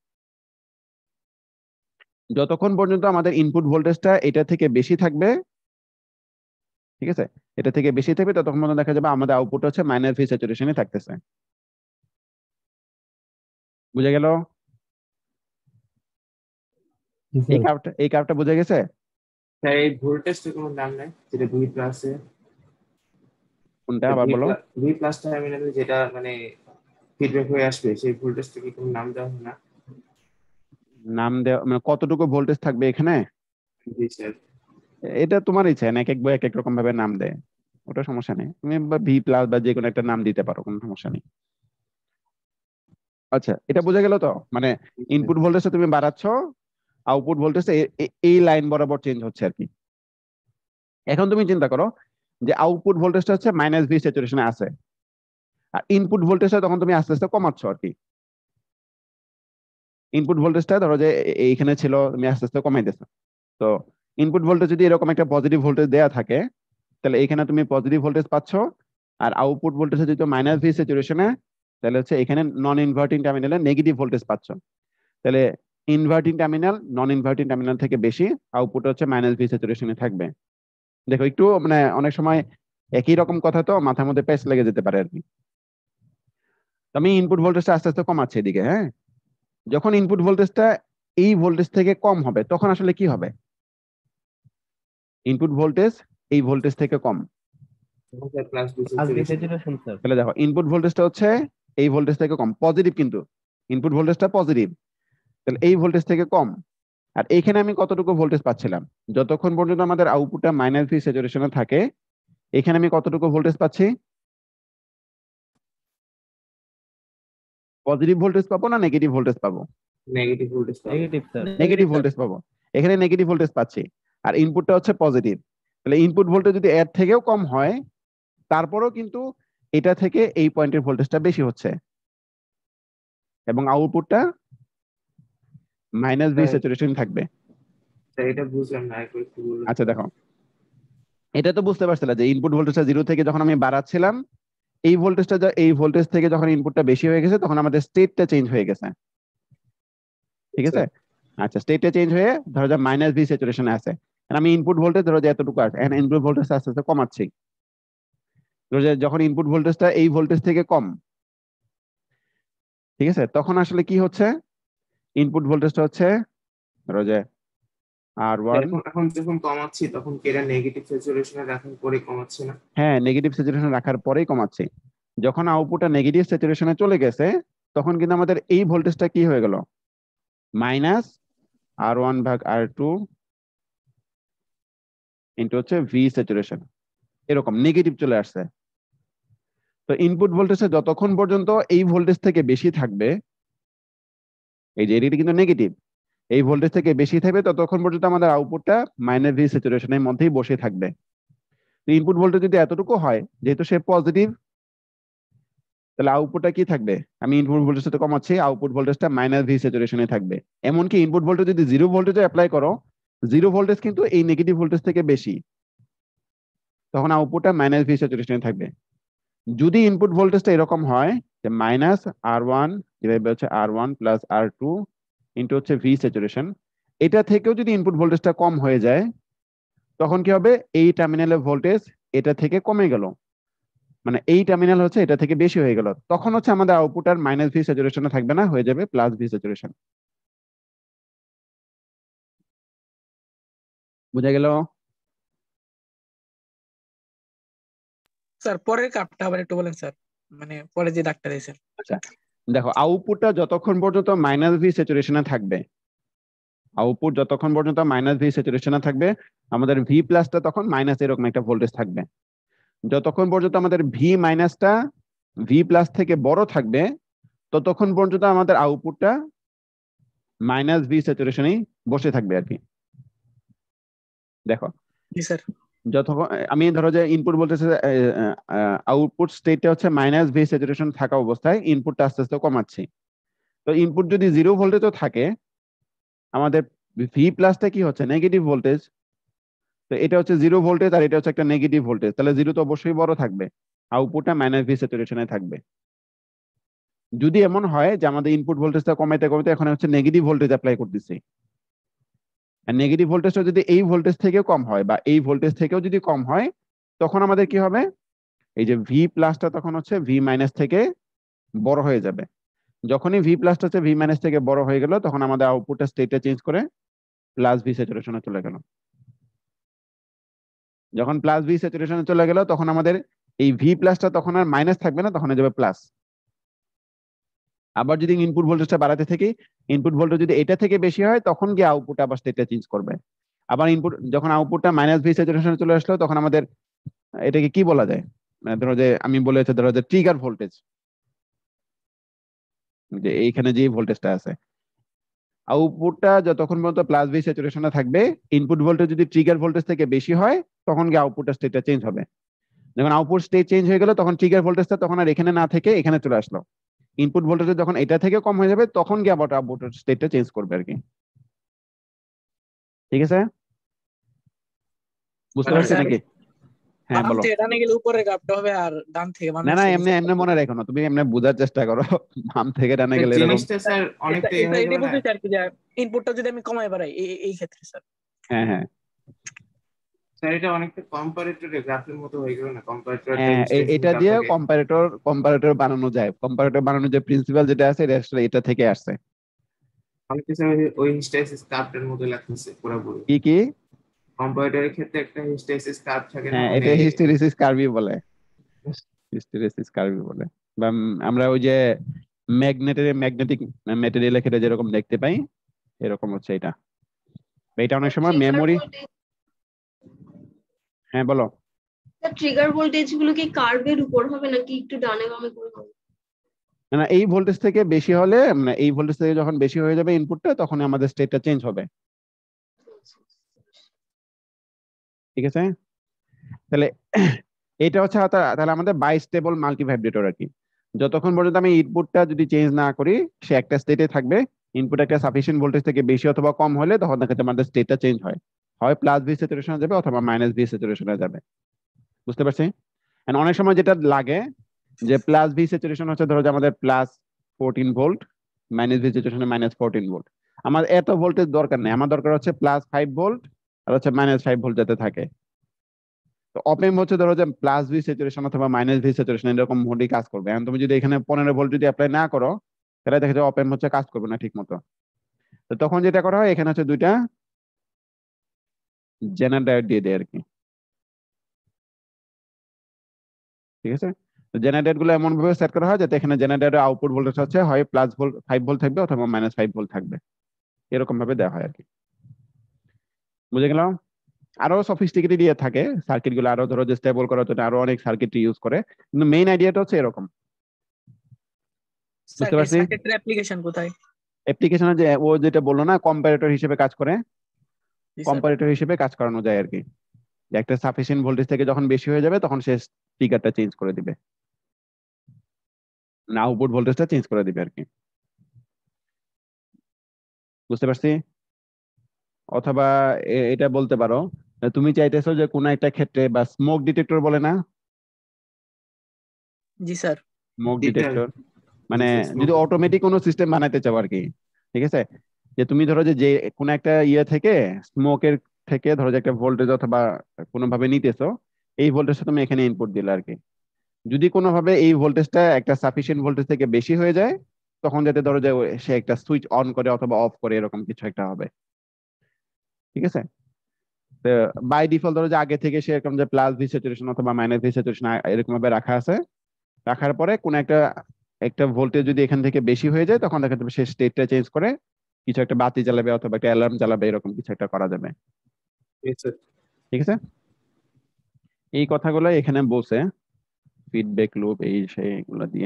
যতক্ষণ পর্যন্ত আমাদের ইনপুট ভোল্টেজটা এটা থেকে বেশি থাকবে, ঠিক আছে, এটা থেকে বেশি থাকবে, ততক্ষণ পর্যন্ত দেখা যাবে আমাদের আউটপুট হচ্ছে মাইনাস ভি স্যাচুরেশনে থাকতেছে। বুঝা গেল? এই কার্ভটা এই কার্ভটা বুঝা গেছে? তাই এই ভোল্টেজটা কোনো দাম নাই, যেটা ভি প্লাসে, কোনটা আবার বলো? ভি প্লাস টার্মিনালে যেটা মানে ফিডব্যাক হয়ে আসবে, সেই ভোল্টেজটা কি কোনো নাম দেওয়া হয় না? নাম দেওয়া মানে কতটুকু ভোল্টেজ থাকবে এখানে? জি স্যার। এটা তোমার ইচ্ছা, এক এক বই এক এক রকম ভাবে নাম দেয়, ওটা সমস্যা নেই, তুমি ভি প্লাস বা যে কোনো একটা নাম দিতে পারো, কোনো সমস্যা নেই। আচ্ছা, এটা বোঝা গেল তো? মানে ইনপুট ভোল্টেজটা তুমি বাড়াচ্ছ, আউটপুট ভোল্টেজটা এই লাইন বরাবর চেঞ্জ হচ্ছে আর কি। এখন তুমি চিন্তা করো যে আউটপুট ভোল্টেজটা হচ্ছে মাইনাস ভি স্যাচুরেশনে আছে, আর ইনপুট ভোল্টেজটা তখন তুমি আস্তে আস্তে কমাচ্ছ আর কি। ইনপুট ভোল্টেজটা ধরো যে এইখানে ছিল, তুমি আস্তে আস্তে কমাই দিচ্ছ। তো ইনপুট ভোল্টেজ যদি এরকম একটা পজিটিভ ভোল্টেজ দেওয়া থাকে, তাহলে এখানে তুমি পজিটিভ ভোল্টেজ পাচ্ছ, আর আউটপুট ভোল্টেজ যদি মাইনাস ভি স্যাচুরেশনে, তাহলে হচ্ছে এখানে নন ইনভার্টিং টার্মিনালে নেগেটিভ ভোল্টেজ পাচ্ছ, তাহলে inverting terminal non inverting terminal থেকে বেশি, আউটপুট হচ্ছে মাইনাস ভি স্যাচুরেশনে থাকবে। দেখো একটু মানে অনেক সময় একই রকম কথা তো মাথার মধ্যে প্যাচ লেগে যেতে পারে আর কি। আমি ইনপুট ভোল্টেজটা আস্তে আস্তে কমাচ্ছি এদিকে, হ্যাঁ। যখন ইনপুট ভোল্টেজটা এই ভোল্টেজ থেকে কম হবে তখন আসলে কি হবে? ইনপুট ভোল্টেজ এই ভোল্টেজ থেকে কম, প্লাস তাহলে দেখো ইনপুট ভোল্টেজটা হচ্ছে এই ভোল্টেজ থেকে কম, পজিটিভ, কিন্তু ইনপুট ভোল্টেজটা পজিটিভ, তাহলে এই ভোল্টেজ থেকে কম। আর এইখানে আমি কতটুকু ভোল্টেজ পাচ্ছিলাম? যতক্ষণ পর্যন্ত আমাদের আউটপুটটা মাইনাস ভি স্যাচুরেশনে থাকে, এখানে আমি কতটুকু ভোল্টেজ পাচ্ছি? পজিটিভ ভোল্টেজ পাবো না নেগেটিভ ভোল্টেজ পাবো? Negative voltage negative sir, negative voltage পাবো, এখানে নেগেটিভ ভোল্টেজ পাচ্ছি, আর ইনপুটটা হচ্ছে পজিটিভ। তাহলে ইনপুট ভোল্টেজ যদি এর থেকেও কম হয়, তারপরেও কিন্তু এটা থেকে এই পয়েন্টের ভোল্টেজটা বেশি হচ্ছে এবং আউটপুটটা মাইনাস ভি স্যাচুরেশন থাকবে। এটা বুঝলাম না, একটু একটু বলুন। আচ্ছা দেখো, এটা তো বুঝতে পারছিলা যে ইনপুট ভোল্টেজটা জিরো থেকে যখন আমি বাড়াচ্ছিলাম, এই ভোল্টেজটা এই ভোল্টেজ থেকে যখন ইনপুটটা বেশি হয়ে গেছে তখন আমাদের স্টেটটা চেঞ্জ হয়ে গেছে, ঠিক আছে? আচ্ছা, স্টেটটা চেঞ্জ হয়ে ধরো যে মাইনাস ভি স্যাচুরেশনে আছে, আমি ইনপুট ভোল্টেজ ধরো যে এতটুকু আছে, এখন ইনপুট ভোল্টেজ আস্তে আস্তে কমাচ্ছি। ধরো যে যখন ইনপুট ভোল্টেজটা এই ভোল্টেজ থেকে কম, ঠিক আছে, তখন আসলে কি হচ্ছে? ইনপুট ভোল্টেজটা হচ্ছে ধরো যে আর ওয়ান, এখন এখন যখন কমাচ্ছি তখন কি এটা নেগেটিভ স্যাচুরেশনে রাখার পরে কমাচ্ছি না? হ্যাঁ, নেগেটিভ স্যাচুরেশন রাখার পরেই কমাচ্ছি। যখন আউটপুটটা নেগেটিভ স্যাচুরেশনে চলে গেছে তখন কিন্তু আমাদের এই ভোল্টেজটা কি হয়ে গেল? মাইনাস আর ওয়ান ভাগ আর টু ইন্টু হচ্ছে ভি স্যাচুরেশন, এরকম নেগেটিভ চলে আসছে। তো ইনপুট ভোল্টেজে যতক্ষণ পর্যন্ত এই ভোল্টেজ থেকে বেশি থাকবে, এই যে এটা কিন্তু নেগেটিভ, এই ভোল্টেজ থেকে বেশি থাকবে ততক্ষণ পর্যন্ত আমাদের আউটপুটটা মাইনাস ভি স্যাচুরেশনের মধ্যেই বসে থাকবে। ইনপুট ভোল্টেজ যদি এতটুকু হয়, যেহেতু সে পজিটিভ, তাহলে আউটপুটটা কি থাকবে? আমি ইনপুট ভোল্টেজটা কমাচ্ছি, আউটপুট ভোল্টেজটা মাইনাস ভি স্যাচুরেশনে থাকবে। এমনকি ইনপুট ভোল্টেজ যদি জিরো ভোল্টেজে অ্যাপ্লাই করো, জিরো ভোল্টেজ কিন্তু এই নেগেটিভ ভোল্টেজ থেকে বেশি, তখন আউটপুটটা মাইনাস ভি স্যাচুরেশনে থাকবে। যদি ইনপুট ভোল্টেজটা এরকম হয় যে মাইনাস আর ওয়ান ডিভাইড হচ্ছে R one plus R two into হচ্ছে ভি স্যাচুরেশন, এটা থেকেও যদি ইনপুট ভোল্টেজটা কম হয়ে যায়, তখন কি হবে? এই টার্মিনালের ভোল্টেজ এটা থেকে কমে গেল, মানে এই টার্মিনাল হচ্ছে এটা থেকে বেশি হয়ে গেল, তখন হচ্ছে আমাদের আউটপুট আর মাইনাস ভি স্যাচুরেশনে থাকবে না, হয়ে যাবে প্লাস ভি স্যাচুরেশন। বুঝা গেল? স্যার পরের কাপটা আবার একটু বলেন স্যার, মানে পরে যে ডাক্তার দিয়েছেন। আচ্ছা দেখো, আউটপুটটা যতক্ষণ পর্যন্ত মাইনাস ভি স্যাচুরেশনে থাকবে, আউটপুট যতক্ষণ পর্যন্ত মাইনাস ভি স্যাচুরেশনে থাকবে, আমাদের ভি প্লাসটা তখন মাইনাস এরকম একটা ভোল্টেজ থাকবে। যতক্ষণ পর্যন্ত আমাদের ভি মাইনাসটা ভি প্লাস থেকে বড় থাকবে, ততক্ষণ পর্যন্ত আমাদের আউটপুটটা মাইনাস ভি স্যাচুরেশনেই বসে থাকবে আর কি। দেখো জি স্যার, যতক্ষণ আমি ধরো যে ইনপুট বলতেছে, আউটপুট স্টেটটা হচ্ছে মাইনাস ভি স্যাচুরেশন থাকা অবস্থায় ইনপুটটা আস্তে আস্তে কমাচ্ছি। তো ইনপুট যদি জিরো ভোল্টেজও থাকে, আমাদের ভি প্লাসটা কি হচ্ছে? Negative voltage. তো এটা হচ্ছে জিরো ভোল্টেজ আর এটা হচ্ছে একটা নেগেটিভ ভোল্টেজ, তাহলে জিরো তো অবশ্যই বড় থাকবে, আউটপুটটা মাইনাস ভি স্যাচুরেশনে থাকবে। যদি এমন হয় যে আমাদের ইনপুট ভোল্টেজটা কমাইতে কমাইতে এখন হচ্ছে নেগেটিভ ভোল্টেজ অ্যাপ্লাই করতেছি, আর নেগেটিভ ভোল্টেজটা যদি এই ভোল্টেজ থেকেও কম হয় বা এই ভোল্টেজ থেকেও যদি কম হয়, তখন আমাদের কি হবে? এই যে ভি প্লাসটা তখন হচ্ছে ভি মাইনাস থেকে বড় হয়ে যাবে। যখনই ভি প্লাসটা হচ্ছে ভি মাইনাস থেকে বড় হয়ে গেল, তখন আমাদের আউটপুটটা স্টেটটা চেঞ্জ করে প্লাস ভি স্যাচুরেশনে চলে গেল। যখন প্লাস ভি স্যাচুরেশনে চলে গেল, তখন আমাদের এই ভি প্লাসটা তখন আর মাইনাস থাকবে না, তখন হয়ে যাবে প্লাস। আবার যদি ইনপুট ভোল্টেজটা বাড়াতে থাকি, ইনপুট ভোল্টেজ যদি এটা থেকে বেশি হয়, তখন গিয়ে আউটপুট আবার স্টেটটা চেঞ্জ করবে। আবার ইনপুট যখন আউটপুটটা মাইনাস ভি স্যাচুরেশনে চলে আসলো, তখন আমাদের এটাকে কি বলা যায়? মানে ধরো যে আমি বলেছি ধরো যে ট্রিগার ভোল্টেজ, যে এইখানে যে ভোল্টেজটা আছে, আউটপুটটা যতক্ষণ পর্যন্ত প্লাস ভি স্যাচুরেশনে থাকবে, ইনপুট ভোল্টেজ যদি ট্রিগার ভোল্টেজ থেকে বেশি হয়, তখন গিয়ে আউটপুটটা স্টেটটা চেঞ্জ হবে। যখন আউটপুট স্টেট চেঞ্জ হয়ে গেল, তখন ট্রিগার ভোল্টেজটা তখন আর এখানে না থেকে এখানে চলে আসলো। ইনপুট ভোল্টেজ যখন এটা থেকে কম হয়ে যাবে, তখন গিয়ে আবার আউটপুট স্টেটটা চেঞ্জ করবে আর কি। ঠিক আছে, বুঝতে পারছি নাকি? হ্যাঁ বাম বলো। থেকে ডানে গেলে উপরের গ্রাফটা হবে আর ডান থেকে না বামে না আসলে এমনি নিচের এমনি graph মনে হবে। রেখো না, তুমি এমনি বোঝার চেষ্টা করো। বাম থেকে ডানে গেলে এরকম। জিনিসটা স্যার এটা অনেকটা এটা হয়ে এটাই যাবে না? বলতে চাই আর কি, যে ইনপুটটা যদি আমি কমাই বাড়াই এই এই ক্ষেত্রে স্যার। হ্যাঁ হ্যাঁ স্যার এটা অনেকটা কম্পারেটরের গ্রাফের মতো হয়ে গেল না? কম্পারেটর একটা হ্যাঁ এ- হিস্টেরিসিস এটা গ্রাফ দিয়ে থাকে। কম্পারেটর কম্পারেটর বানানো যায়। কম্পারেটর বানানোর যে প্রিন্সিপাল যেটা আছে এটা আসলে এটা থেকে আসছে। অনেক কিছু ওই হিস্টেরিসিস গ্রাফের মতো লাগতেছে পুরোপুরি। কি কি? কম্পারেটরের ক্ষেত্রে একটা হিস্টেরিসিস গ্রাফ থাকে না, হ্যাঁ মানে এটা হিস্টেরিসিস কার্ভই বলে, হিস্টেরিসিস কার্ভই বলে। বা উম, আমরা ওই যে ম্যাগনেটের ম্যাগনেটিক ম্যাটেরিয়ালের ক্ষেত্রে যেরকম দেখতে পাই এরকম হচ্ছে এটা। এটা অনেক সময় ট্রিগার মেমোরি। ভোল্টেজ হ্যাঁ বলো। ট্রিগার ভোল্টেজ গুলো কি কার্ভের উপর হবে নাকি একটু ডানে বামে করে হবে? না না, এই ভোল্টেজ থেকে বেশি হলে মানে এই ভোল্টেজ থেকে যখন বেশি হয়ে যাবে ইনপুটটা তখন আমাদের স্টেটটা চেঞ্জ হবে। ঠিক আছে, তাহলে এটা হচ্ছে তা- তাহলে আমাদের বাই স্টেবল মাল্টি ভাইব্রেটর আর কি। যতক্ষণ পর্যন্ত আমি ইনপুটটা যদি চেঞ্জ না করি সে একটা স্টেটে থাকবে। ইনপুট একটা সাফিসিয়েন্ট ভোল্টেজ থেকে বেশি অথবা কম হলে তখন দেখা যাচ্ছে আমাদের স্টেটটা চেঞ্জ হয়, হয় প্লাস ভি স্যাচুরেশনে যাবে অথবা মাইনাস ভি স্যাচুরেশনে যাবে। বুঝতে পারছি? And অনেক সময় যেটা লাগে যে প্লাস ভি স্যাচুরেশন হচ্ছে ধরো যে আমাদের plus fourteen volt, minus V স্যাচুরেশনে মাইনাস ফোরটিন ভোল্ট। আমার এত ভোল্টেজ দরকার নেই, আমার দরকার হচ্ছে প্লাস ফাইভ ভোল্ট আর হচ্ছে মাইনাস ফাইভ ভোল্ট যাতে থাকে। তো অপেম হচ্ছে ধরো যে প্লাস ভি স্যাচুরেশন অথবা মাইনাস ভি স্যাচুরেশন এরকম মোডে কাজ করবে। এখন তুমি যদি এখানে পনেরো ভোল্ট যদি অ্যাপ্লাই না করো তাহলে দেখা যায় অপেম হচ্ছে কাজ করবে না ঠিক মতো। তো তখন যেটা করা হয় এখানে হচ্ছে দুইটা জেনারেটর দিয়ে দেয় আর কি। ঠিক আছে, জেনারেটর গুলো এমন ভাবে সেট করা হয় যাতে এখানে জেনারেটরের আউটপুট ভোল্টেজ হচ্ছে হয় প্লাস ভোল্ট ফাইভ ভোল্ট থাকবে অথবা মাইনাস ফাইভ ভোল্ট থাকবে, এরকম ভাবে দেওয়া হয় আর কি। বুঝে গেলাম? আরো সফিস্টিকেটেড ইয়ে থাকে সার্কিট গুলো, আরো ধরো যে স্টেবল করার জন্য আরো অনেক সার্কিট ইউজ করে, কিন্তু মেইন আইডিয়াটা হচ্ছে এরকম। স্যার বুঝতে এই পারছি? সার্কিটের অ্যাপ্লিকেশন কোথায়? অ্যাপ্লিকেশনে যে ও যেটা বললো না কম্পারেটর হিসেবে কাজ করে, জি স্যার। কম্পারেটর হিসেবে কাজ করানো যায় আর কি। যে একটা সাফিসিয়েন্ট ভোল্টেজ থেকে যখন বেশি হয়ে যাবে তখন সে স্পিকারটা চেঞ্জ করে দিবে, না আউটপুট ভোল্টেজটা চেঞ্জ করে দিবে আর কি। বুঝতে পারছি? অথবা এ- এটা বলতে পারো তুমি চাইতেছো যে কোনো একটা ক্ষেত্রে বা স্মোক ডিটেক্টর বলে না, জি স্যার। Smoke detector. ডিটেক্টর মানে জি, smoke যদি অটোমেটিক কোনো সিস্টেম বানাইতে চাও আর কি। ঠিক আছে, যে তুমি ধরো যে যে কোনো একটা ইয়ে থেকে স্মোকের থেকে ধরো যে একটা ভোল্টেজ অথবা কোনোভাবে নিতেছো, এই ভোল্টেজটা তুমি এখানে ইনপুট দিলে আর কি। যদি কোনোভাবে এই ভোল্টেজটা একটা সাফিসিয়েন্ট ভোল্টেজ থেকে বেশি হয়ে যায় তখন যাতে ধরো যে ও- সে একটা সুইচ অন করে অথবা অফ করে এরকম কিছু একটা হবে। ঠিক আছে, বাই ডিফল্ট ধরো যে আগে থেকে সে এরকম যে প্লাস ভি স্যাচুরেশন অথবা মাইনাস ভি স্যাচুরেশন এরকম ভাবে রাখা আছে, রাখার পরে কোন একটা একটা ভোল্টেজ যদি এখান থেকে বেশি হয়ে যায় তখন দেখা যাবে সে স্টেটটা চেঞ্জ করে কিছু একটা বাতি জ্বালাবে অথবা একটা অ্যালার্ম জ্বালাবে, এরকম কিছু একটা করা যাবে। ঠিক আছে, এই কথাগুলো এখানে বলছে ফিডব্যাক লুপ এই সেইগুলো দিয়ে,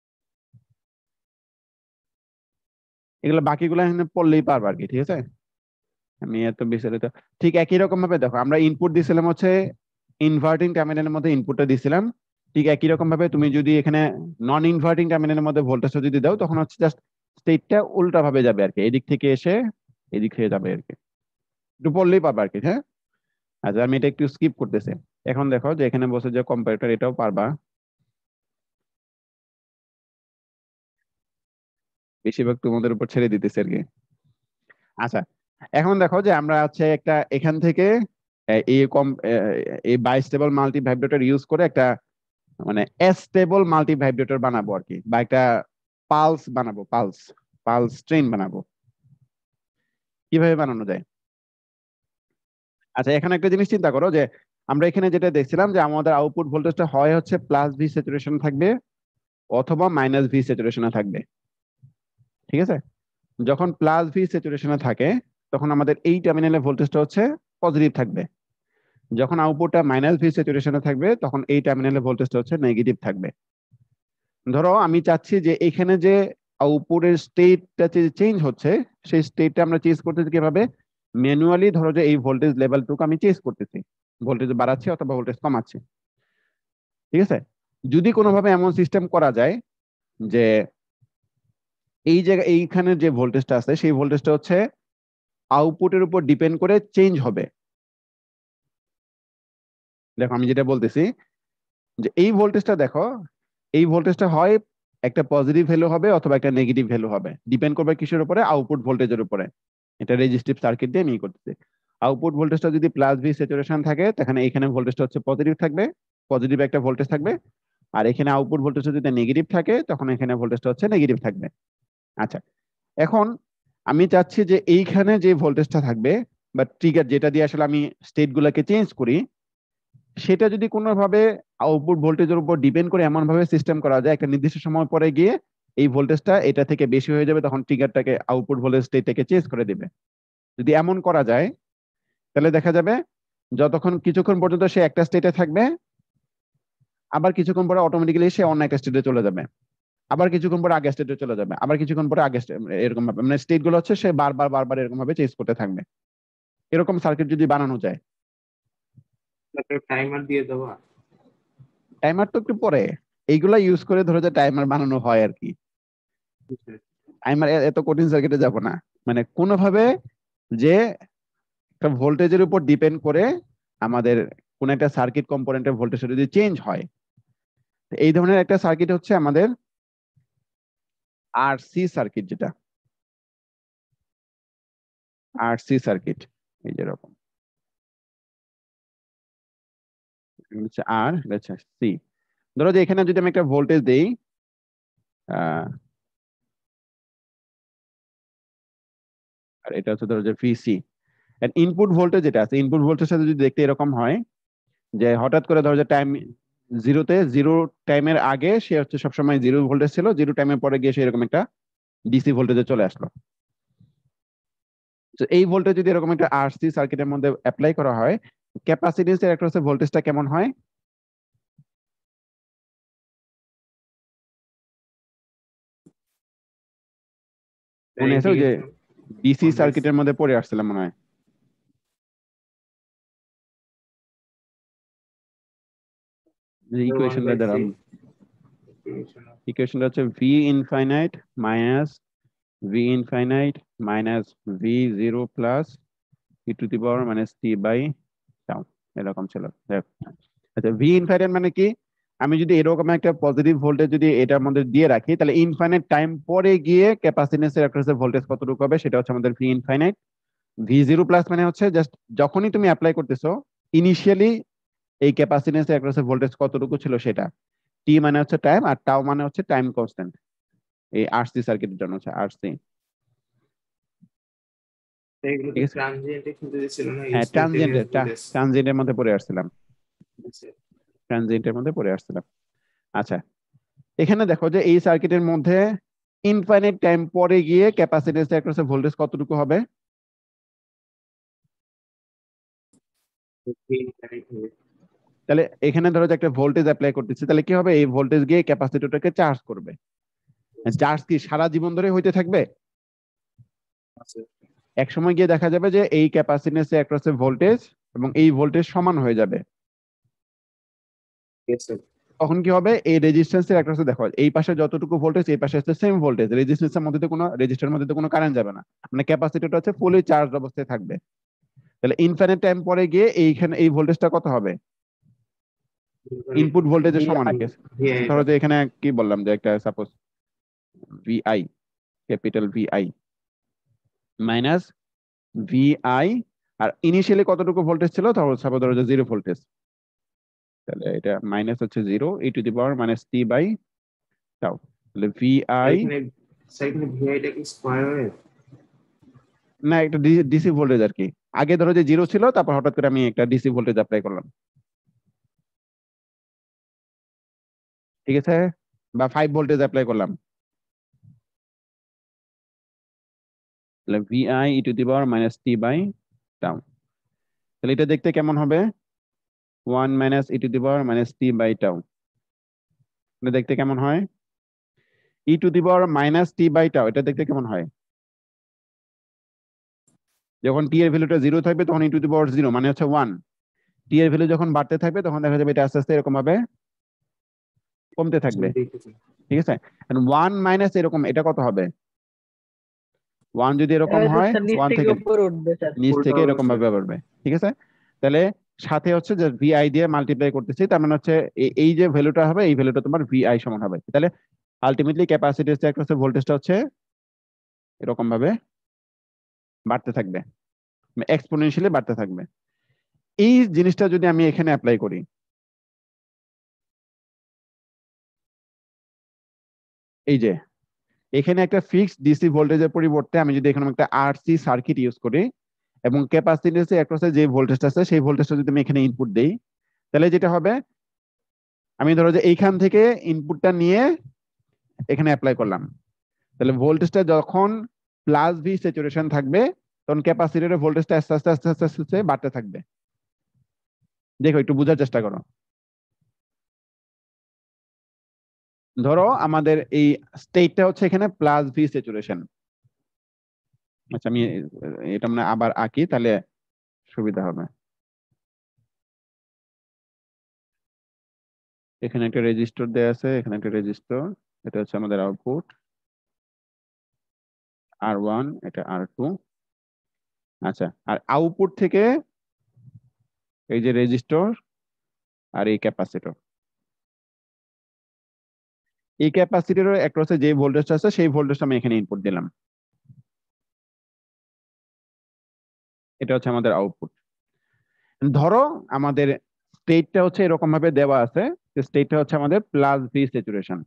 এগুলো বাকিগুলো এখানে পড়লেই পারবে আর কি। ঠিক আছে, আমি এত বিস্তারিত ঠিক একই রকম ভাবে দেখো আমরা ইনপুট দিছিলাম হচ্ছে ইনভার্টিং টার্মিনালের মধ্যে ইনপুটটা দিছিলাম, ঠিক একই রকম ভাবে তুমি যদি এখানে নন ইনভার্টিং টার্মিনালের মধ্যে ভোল্টেজটা যদি দাও তখন হচ্ছে জাস্ট স্টেটটা উল্টা ভাবে যাবে আর কি, এদিক থেকে এসে এদিক থেকে যাবে আর কি। একটু পড়লেই পারবে আর কি। হ্যাঁ, আচ্ছা আমি এটা একটু স্কিপ করতেছি। এখন দেখো যে এখানে বসে যে কম্পারেটর এটাও পারবা, বেশিরভাগ তোমাদের উপর ছেড়ে দিতেছে আর কি। আচ্ছা এখন দেখো যে আমরা হচ্ছে একটা এখান থেকে আহ, এই কম আহ, এই বাইস্টেবল মাল্টি ভাইব্রেটর ইউজ করে একটা মানে এস্টেবল মাল্টি ভাইব্রেটর বানাবো আর কি, বা একটা পালস বানাবো, পালস পালস ট্রেন বানাবো। কিভাবে বানানো যায়? আচ্ছা এখানে একটা জিনিস চিন্তা করো যে আমরা এখানে যেটা দেখছিলাম যে আমাদের আউটপুট ভোল্টেজটা হয় হচ্ছে প্লাস ভি স্যাচুরেশন থাকবে অথবা মাইনাস ভি স্যাচুরেশনে থাকবে। ঠিক আছে, যখন প্লাস ভি স্যাচুরেশনে থাকে তখন আমাদের এই টার্মিনালে ভোল্টেজটা হচ্ছে পজিটিভ থাকবে, যখন আউটপুটটা মাইনাস ভি স্যাচুরেশনে থাকবে তখন এই টার্মিনালে ভোল্টেজটা হচ্ছে নেগেটিভ থাকবে। ধরো আমি চাচ্ছি যে এখানে যে আউটপুটের স্টেটটা চেঞ্জ হচ্ছে সেই স্টেটটা আমরা চেঞ্জ করতেছি কিভাবে, ম্যানুয়ালি ধরো যে এই ভোল্টেজ লেভেলটুকু আমি চেঞ্জ করতেছি, ভোল্টেজ বাড়াচ্ছি অথবা ভোল্টেজ কমাচ্ছি। ঠিক আছে, যদি কোনোভাবে এমন সিস্টেম করা যায় যে এই জায়গায় এইখানে যে ভোল্টেজটা আছে সেই ভোল্টেজটা হচ্ছে আউটপুটের উপর ডিপেন্ড করে চেঞ্জ হবে, দেখো আমি যেটা বলতেছি যে এই ভোল্টেজটা দেখো, এই ভোল্টেজটা হয় একটা পজিটিভ ভ্যালু হবে অথবা একটা নেগেটিভ ভ্যালু হবে, ডিপেন্ড করবে কিসের উপরে? আউটপুট ভোল্টেজের উপরে। এটা রেজিস্টিভ সার্কিট দিয়ে নিয়ে করতেছে। আউটপুট ভোল্টেজটা যদি প্লাস ভি স্যাচুরেশন থাকে তাহলে এখানে ভোল্টেজটা হচ্ছে পজিটিভ থাকবে, পজিটিভ একটা ভোল্টেজ থাকবে। আর এখানে আউটপুট ভোল্টেজটা যদি নেগেটিভ থাকে তখন এখানে ভোল্টেজটা হচ্ছে নেগেটিভ থাকবে। আচ্ছা, এখন আমি চাচ্ছি যে এইখানে যে ভোল্টেজটা থাকবে বা ট্রিগার যেটা দিয়ে আসলে আমি স্টেট গুলাকে চেঞ্জ করি, সেটা যদি কোনোভাবে আউটপুট ভোল্টেজের উপর ডিপেন্ড করে এমন ভাবে সিস্টেম করা যায় একটা নির্দিষ্ট সময় পরে গিয়ে এই ভোল্টেজটা এটা থেকে বেশি হয়ে যাবে, তখন ট্রিগারটাকে আউটপুট ভোল্টেজ স্টেটটাকে চেঞ্জ করে দিবে। যদি এমন করা যায় তাহলে দেখা যাবে যতক্ষণ কিছুক্ষণ পর্যন্ত সে একটা স্টেটে থাকবে, আবার কিছুক্ষণ পরে অটোমেটিক্যালি সে অন্য একটা স্টেটে চলে যাবে, আবার কিছুক্ষণ পরে আগে স্টেটে চলে যাবে, আবার কিছুক্ষণ পরে আগে এরকম ভাবে মানে স্টেট গুলো হচ্ছে সে বারবার বারবার এরকম ভাবে চেঞ্জ করতে থাকবে। এরকম সার্কিট যদি বানানো যায়, টাইমার দিয়ে দেওয়া। টাইমার তো একটু পরে, এইগুলা ইউজ করে ধরো যে টাইমার বানানো হয় আর কি। টাইমার এত কঠিন সার্কিটে যাব না, মানে কোনোভাবে যে একটা ভোল্টেজের উপর ডিপেন্ড করে আমাদের কোন একটা সার্কিট কম্পোনেন্টের ভোল্টেজ যদি চেঞ্জ হয়, এই ধরনের একটা সার্কিট হচ্ছে আমাদের আরসি সার্কিট, যেটা আরসি সার্কিট এই যেরকম হচ্ছে আর আচ্ছা সি। ধরো যে এখানে যদি আমি একটা ভোল্টেজ দেই, আহ আর এটা হচ্ছে ধরো যে ভিসি, এন্ড ইনপুট ভোল্টেজ যেটা আছে, ইনপুট ভোল্টেজের সাথে যদি দেখতে এরকম হয় যে হঠাৎ করে ধরো যে টাইম জিরোতে, জিরো টাইমের আগে সে হচ্ছে সবসময় জিরো ভোল্টেজ ছিল, জিরো টাইমের পরে গিয়ে সে এরকম একটা ডিসি ভোল্টেজে চলে আসলো। তো এই ভোল্টেজ যদি এরকম একটা আরসি সার্কিটের মধ্যে অ্যাপ্লাই করা হয়, ক্যাপাসিট্যান্সের একটা হচ্ছে ভোল্টেজটা কেমন হয়? মনে আছে ওই যে ডিসি সার্কিটের মধ্যে পড়ে আসছিলাম মনে হয়, যে ইকুয়েশনটা দ্বারা ইকুয়েশনটা হচ্ছে V infinite minus V infinite minus V zero plus e to the power minus t by tau, এরকম ছিল। আচ্ছা, ভি ইনফাইনাইট মানে কি? আমি যদি এরকম একটা পজিটিভ ভোল্টেজ যদি এটার মধ্যে দিয়ে রাখি, তাহলে ইনফাইনাইট টাইম পরে গিয়ে ক্যাপাসিট্যান্সের একটা ভোল্টেজ কতটুকু হবে সেটা হচ্ছে আমাদের V infinite. V zero plus মানে হচ্ছে জাস্ট যখনই তুমি অ্যাপ্লাই করতেছো ইনিশিয়ালি এই ক্যাপাসিট্যান্সের একটা ভোল্টেজ কতটুকু ছিল সেটা। টি মানে হচ্ছে টাইম, আর টাউ মানে হচ্ছে টাইম কনস্ট্যান্ট। এই আরসি সার্কিটের জন্য হচ্ছে আরসি। হ্যাঁ, ট্রানজিয়েন্টের ট্রানজিয়েন্টের মধ্যে পড়ে আসছিলাম, ট্রানজিয়েন্টের মধ্যে পড়ে আসছিলাম। আচ্ছা, এখানে দেখো যে এই সার্কিটের মধ্যে ইনফাইনাইট টাইম পরে গিয়ে ক্যাপাসিট্যান্সের একটা ভোল্টেজ কতটুকু হবে? তাহলে এখানে ধরো যে একটা ভোল্টেজ অ্যাপ্লাই করতেছি, তাহলে কি হবে? এই ভোল্টেজ গিয়ে ক্যাপাসিটরটাকে চার্জ করবে। চার্জ কি সারা জীবন ধরে হইতে থাকবে? এক সময় গিয়ে দেখা যাবে যে এই ক্যাপাসিট্যান্সে একটা ভোল্টেজ এবং এই ভোল্টেজ সমান হয়ে যাবে। তখন কি হবে? এই রেজিস্ট্যান্সের একটা দেখো এই পাশে যতটুকু ভোল্টেজ এই পাশে হচ্ছে সেম ভোল্টেজ, রেজিস্ট্যান্সের মধ্যে কোনো রেজিস্টারের মধ্যে কোনো কারেন্ট যাবে না, মানে ক্যাপাসিটরটা হচ্ছে ফুলি চার্জ অবস্থায় থাকবে। তাহলে ইনফাইনাইট টাইম পরে গিয়ে এইখানে এই ভোল্টেজটা কত হবে? ইনপুট ভোল্টেজের সমান। ধরো যে এখানে কি বললাম যে একটা suppose VI, capital VI minus VI, আর ইনিশিয়ালি কতটুকু ভোল্টেজ ছিল? সাপোজ ধরো যে জিরো ভোল্টেজ, তাহলে এটা মাইনাস হচ্ছে zero e to the power minus t by tau. তাহলে ভিআই না, একটা ডিসি ভোল্টেজ আর কি। আগে ধরো যে জিরো ছিল, তারপর হঠাৎ করে আমি একটা ডিসি ভোল্টেজ অ্যাপ্লাই করলাম, ঠিক আছে, বা ফাইভ ভোল্টেজ অ্যাপ্লাই করলাম, তাহলে VI e to the power minus t by tau. তাহলে এটা দেখতে কেমন হবে? One minus e to the power minus t by tau. এটা দেখতে কেমন হয়? E to the power minus t by tau, এটা দেখতে কেমন হয়? যখন টি এর ভ্যালুটা জিরো থাকবে তখন ই টু দি পাওয়ার জিরো মানে হচ্ছে ওয়ান। টি এর ভ্যালু যখন বাড়তে থাকবে তখন দেখা যাবে এটা আস্তে আস্তে এরকম ভাবে কমতে থাকবে, ঠিক আছে। ওয়ান মাইনাস এরকম এটা কত হবে? ওয়ান যদি এরকম হয় ওয়ান থেকে নিচ থেকে এরকম ভাবে বাড়বে, ঠিক আছে। তাহলে সাথে হচ্ছে যে ভিআই দিয়ে মাল্টিপ্লাই করতেছি, তার মানে হচ্ছে এই যে ভ্যালুটা হবে এই ভ্যালুটা তোমার ভিআই সমান হবে। তাহলে আলটিমেটলি ক্যাপাসিটি হচ্ছে ভোল্টেজটা হচ্ছে এরকম ভাবে বাড়তে থাকবে, এক্সপোনেনশিয়ালি বাড়তে থাকবে। এই জিনিসটা যদি আমি এখানে অ্যাপ্লাই করি, এই যে এখানে একটা ফিক্সড ডিসি ভোল্টেজের পরিবর্তে আমি যদি এখানে একটা আরসি সার্কিট ইউজ করি এবং ক্যাপাসিট্যান্সে অ্যাক্রসে যে ভোল্টেজটা আছে সেই ভোল্টেজটা যদি আমি এখানে ইনপুট দেই, তাহলে যেটা হবে আমি ধরো যে এইখান থেকে ইনপুটটা নিয়ে এখানে অ্যাপ্লাই করলাম, তাহলে ভোল্টেজটা যখন প্লাস ভি স্যাচুরেশন থাকবে তখন ক্যাপাসিটরের ভোল্টেজটা আস্তে আস্তে আস্তে আস্তে আস্তে বাড়তে থাকবে। দেখো একটু বোঝার চেষ্টা করো। ধরো আমাদের এই স্টেটটা হচ্ছে এখানে প্লাস ভি স্যাচুরেশন। আচ্ছা আমি এটা মানে আবার আঁকি তাহলে সুবিধা হবে। এখানে একটা রেজিস্টর দেয়া আছে, এখানে একটা রেজিস্টর, এটা হচ্ছে আমাদের আউটপুট আর ওয়ান, এটা আর টু। আচ্ছা, আর আউটপুট থেকে এই যে রেজিস্টর আর এই ক্যাপাসিটর, এই ক্যাপাসিটরের অ্যাক্রসে যে ভোল্টেজটা আছে সেই ভোল্টেজটা আমি এখানে ইনপুট দিলাম। এটা হচ্ছে আমাদের আউটপুট। ধরো আমাদের স্টেটটা হচ্ছে এরকম ভাবে দেওয়া আছে, স্টেটটা হচ্ছে আমাদের প্লাস ভি স্যাচুরেশন,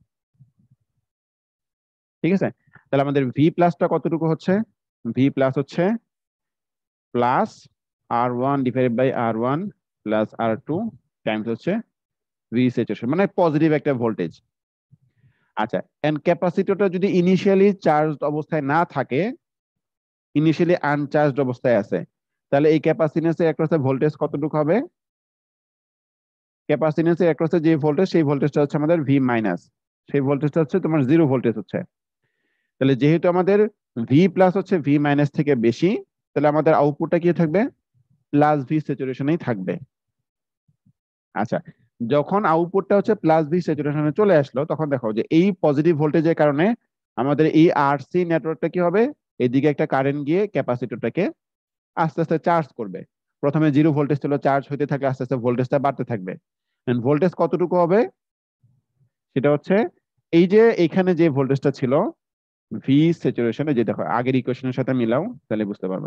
ঠিক আছে? তাহলে আমাদের ভি প্লাসটা কতটুকু হচ্ছে? ভি প্লাস হচ্ছে plus R one divided by R one plus R two times হচ্ছে ভি স্যাচুরেশন, মানে পজিটিভ একটা ভোল্টেজ। আচ্ছা, এন্ড ক্যাপাসিটরটা যদি ইনিশিয়ালি চার্জড অবস্থায় না থাকে, ইনিশিয়ালি আনচার্জড অবস্থায় আছে, তাহলে এই ক্যাপাসিট্যান্সের অ্যাক্রসে ভোল্টেজ কতটুকু হবে? ক্যাপাসিট্যান্সের অ্যাক্রসে যে ভোল্টেজ সেই ভোল্টেজটা হচ্ছে আমাদের ভি মাইনাস, সেই ভোল্টেজটা হচ্ছে তোমার জিরো ভোল্টেজ হচ্ছে। তাহলে যেহেতু আমাদের ভি প্লাস হচ্ছে ভি মাইনাস থেকে বেশি, তাহলে আমাদের আউটপুটটা কি থাকবে? প্লাস ভি স্যাচুরেশনেই থাকবে। আচ্ছা, যখন আউটপুটটা হচ্ছে প্লাস ভি স্যাচুরেশনে চলে আসলো তখন দেখো যে এই পজিটিভ ভোল্টেজের কারণে আমাদের এই আরসি নেটওয়ার্কটা কি হবে? এদিকে একটা কারেন্ট গিয়ে ক্যাপাসিটরটাকে আস্তে আস্তে চার্জ করবে। প্রথমে জিরো ভোল্টেজ ছিল, চার্জ হতে থাকলে আস্তে আস্তে ভোল্টেজটা বাড়তে থাকবে। ভোল্টেজ কতটুকু হবে? সেটা হচ্ছে এই যে এখানে যে ভোল্টেজটা ছিল ভি স্যাচুরেশনে, যে দেখো আগের ইকুয়েশনের সাথে মিলাও তাহলে বুঝতে পারবা।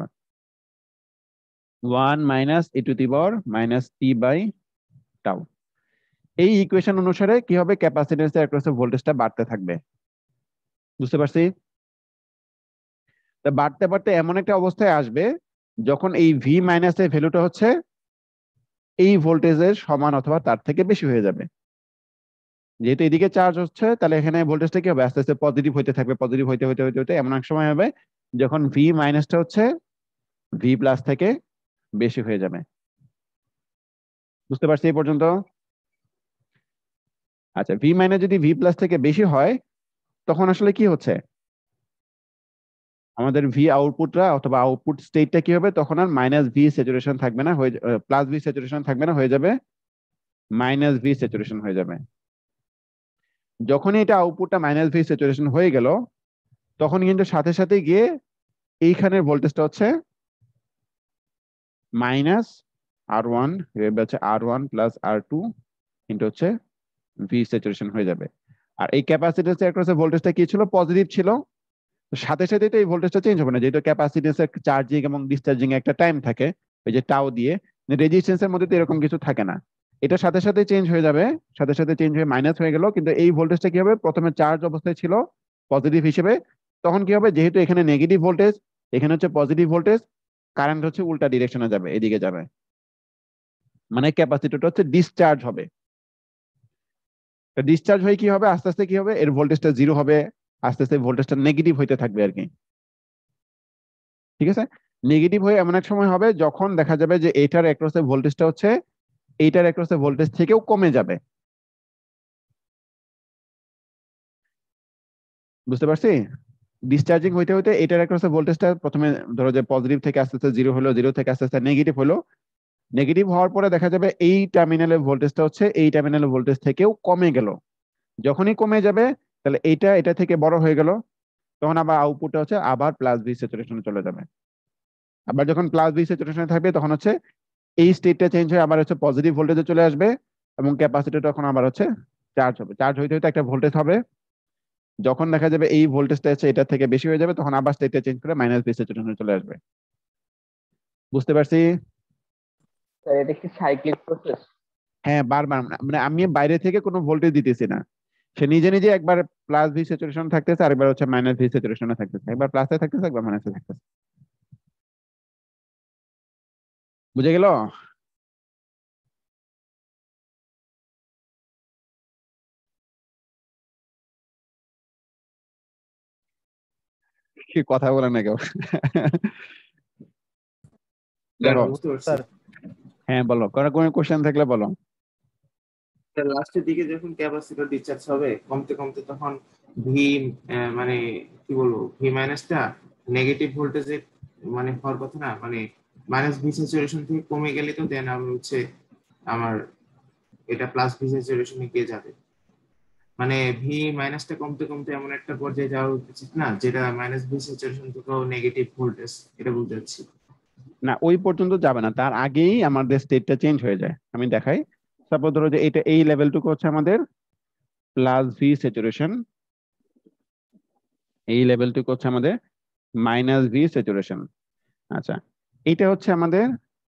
One minus e to the power minus t by tau, এই ইকুয়েশন অনুসারে কি হবে? ক্যাপাসিট্যান্সের অ্যাক্রসে ভোল্টেজটা বাড়তে থাকবে। বুঝতে পারছি? তা বাড়তে বাড়তে এমন একটা অবস্থায় আসবে যখন এই ভি মাইনাস এর ভ্যালুটা হচ্ছে এই ভোল্টেজের সমান অথবা তার থেকে বেশি হয়ে যাবে। যেহেতু এদিকে চার্জ হচ্ছে তাহলে এখানে ভোল্টেজটা কি হবে? আস্তে আস্তে পজিটিভ হইতে থাকবে, পজিটিভ হইতে হইতে হইতে হইতে এমন এক সময় হবে যখন ভি মাইনাসটা হচ্ছে ভি প্লাস থেকে বেশি হয়ে যাবে। বুঝতে পারছি এই পর্যন্ত? আচ্ছা, ভি মাইনাস যদি ভি প্লাস থেকে বেশি হয় তখন আসলে কি হচ্ছে? আমাদের ভি আউটপুটটা অথবা আউটপুট স্টেটটা কি হবে? তখন আর মাইনাস ভি স্যাচুরেশন থাকবে না, হয়ে প্লাস ভি স্যাচুরেশন থাকবে না, হয়ে যাবে মাইনাস ভি স্যাচুরেশন হয়ে যাবে। যখনই এটা আউটপুটটা মাইনাস ভি স্যাচুরেশন হয়ে গেল তখন কিন্তু সাথে সাথে গিয়ে এইখানের ভোল্টেজটা হচ্ছে মাইনাস আর ওয়ান হচ্ছে R one plus R two into হচ্ছে ভি স্যাচুরেশন হয়ে যাবে। আর এই ক্যাপাসিট্যান্সের অ্যাক্রসে ভোল্টেজটা কি ছিল? পজিটিভ ছিল। সাথে সাথে তো এই ভোল্টেজটা চেঞ্জ হবে না, যেহেতু ক্যাপাসিট্যান্সের চার্জিং এবং ডিসচার্জিং একটা টাইম থাকে ওই যে টাও দিয়ে। রেজিস্ট্যান্সের মধ্যে তো এরকম কিছু থাকে না, এটা সাথে সাথে চেঞ্জ হয়ে যাবে, সাথে সাথে চেঞ্জ হয়ে মাইনাস হয়ে গেল। কিন্তু এই ভোল্টেজটা কি হবে? প্রথমে চার্জ অবস্থায় ছিল পজিটিভ হিসেবে, তখন কি হবে? যেহেতু এখানে নেগেটিভ ভোল্টেজ, এখানে হচ্ছে পজিটিভ ভোল্টেজ, কারেন্ট হচ্ছে উল্টা ডিরেকশনে যাবে, এদিকে যাবে, মানে ক্যাপাসিটরটা হচ্ছে ডিসচার্জ হবে। ডিসচার্জ হয়ে কি হবে? আস্তে আস্তে কি হবে? এর ভোল্টেজটা জিরো হবে, আস্তে আস্তে ভোল্টেজটা নেগেটিভ হইতে থাকবে আর কি। ঠিক আছে? নেগেটিভ হয়ে এমন এক সময় হবে যখন দেখা যাবে যে এইটার অ্যাক্রসে ভোল্টেজটা হচ্ছে এইটার অ্যাক্রসে ভোল্টেজ থেকেও কমে যাবে। বুঝতে পারছি? ডিসচার্জিং হইতে হইতে এটার অ্যাক্রসে ভোল্টেজটা প্রথমে ধরো যে পজিটিভ থেকে আস্তে আস্তে জিরো হলো, জিরো থেকে আস্তে আস্তে নেগেটিভ হলো, নেগেটিভ হওয়ার পরে দেখা যাবে এই টার্মিনালের ভোল্টেজটা হচ্ছে এই টার্মিনালের ভোল্টেজ থেকেও কমে গেল। যখনই কমে যাবে তাহলে এইটা এটা থেকে বড় হয়ে গেল, তখন আবার আউটপুটটা হচ্ছে আবার প্লাস ভি স্যাচুরেশনে চলে যাবে। আবার যখন প্লাস ভি স্যাচুরেশনে থাকবে তখন হচ্ছে এই স্টেটটা চেঞ্জ হয়ে আবার হচ্ছে পজিটিভ ভোল্টেজে চলে আসবে এবং ক্যাপাসিটর তখন আবার হচ্ছে চার্জ হবে। চার্জ হইতে হইতে একটা ভোল্টেজ হবে, যখন দেখা যাবে এই ভোল্টেজটা হচ্ছে এটা থেকে বেশি হয়ে যাবে তখন আবার স্টেটটা চেঞ্জ করে মাইনাস ভি স্যাচুরেশনে চলে আসবে। বুঝতে পারছি? স্যার এটা কি সাইক্লিক প্রসেস? হ্যাঁ, বারবার, মানে আমি বাইরে থেকে কোনো ভোল্টেজ দিতেছি না, সে নিজে নিজে একবার প্লাস ভি স্যাচুরেশন থাকতেছে আরেকবার হচ্ছে মাইনাস ভি স্যাচুরেশনে থাকতেছে, একবার প্লাসে থাকতেছে একবার মাইনাসে থাকতেছে। বুঝে গেল? কি কথা বলে না কেউ? দেখো, বুঝতে পারছি। স্যার হ্যাঁ বলো, কোনো কোনো কোশ্চেন থাকলে বলো। লাস্টের দিকে যখন ক্যাপাসিটর ডিসচার্জ হবে কমতে কমতে তখন ভি মানে কি বলবো ভি মাইনাসটা নেগেটিভ ভোল্টেজে মানে হওয়ার কথা না, মানে মাইনাস ভি স্যাচুরেশন থেকে কমে গেলে তো দেন আমি হচ্ছে আমার এটা প্লাস ভি স্যাচুরেশনে গিয়ে যাবে। মানে ভি মাইনাসটা কমতে কমতে এমন একটা পর্যায়ে যাওয়া উচিত না যেটা মাইনাস ভি স্যাচুরেশন থেকেও নেগেটিভ ভোল্টেজ, এটা বলতে চাচ্ছি। না, ওই পর্যন্ত যাবে না, তার আগেই আমাদের স্টেটটা চেঞ্জ হয়ে যায়। আমি দেখাই, সাপোজ ধরো যে এটা এই লেভেলটুকু হচ্ছে আমাদের প্লাস ভি স্যাচুরেশন, এই লেভেলটুকু হচ্ছে আমাদের মাইনাস ভি স্যাচুরেশন। আচ্ছা, এটা হচ্ছে আমাদের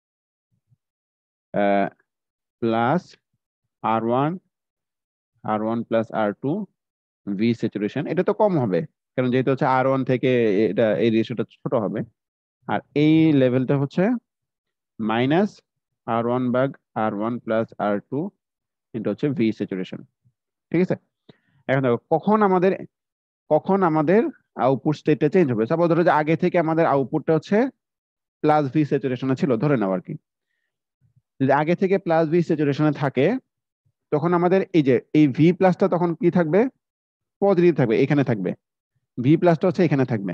plus R one R one plus R two V saturation. এটা তো কম হবে কারণ যেহেতু হচ্ছে আর ওয়ান থেকে এটা এই রেশিওটা ছোট হবে। আর এই লেভেলটা হচ্ছে মাইনাস আর ওয়ান বাগ R one plus R two এটা হচ্ছে ভি স্যাচুরেশন। ঠিক আছে, এখন দেখো কখন আমাদের কখন আমাদের আউটপুট স্টেটটা চেঞ্জ হবে। সাপোজ ধরো যে আগে থেকে আমাদের আউটপুটটা হচ্ছে প্লাস ভি স্যাচুরেশনে ছিল, ধরে নাও আর কি, যদি আগে থেকে প্লাস ভি স্যাচুরেশনে থাকে তখন আমাদের এই যে এই ভি প্লাসটা তখন কি থাকবে, পজিটিভ থাকবে, এখানে থাকবে, ভি প্লাসটা হচ্ছে এখানে থাকবে।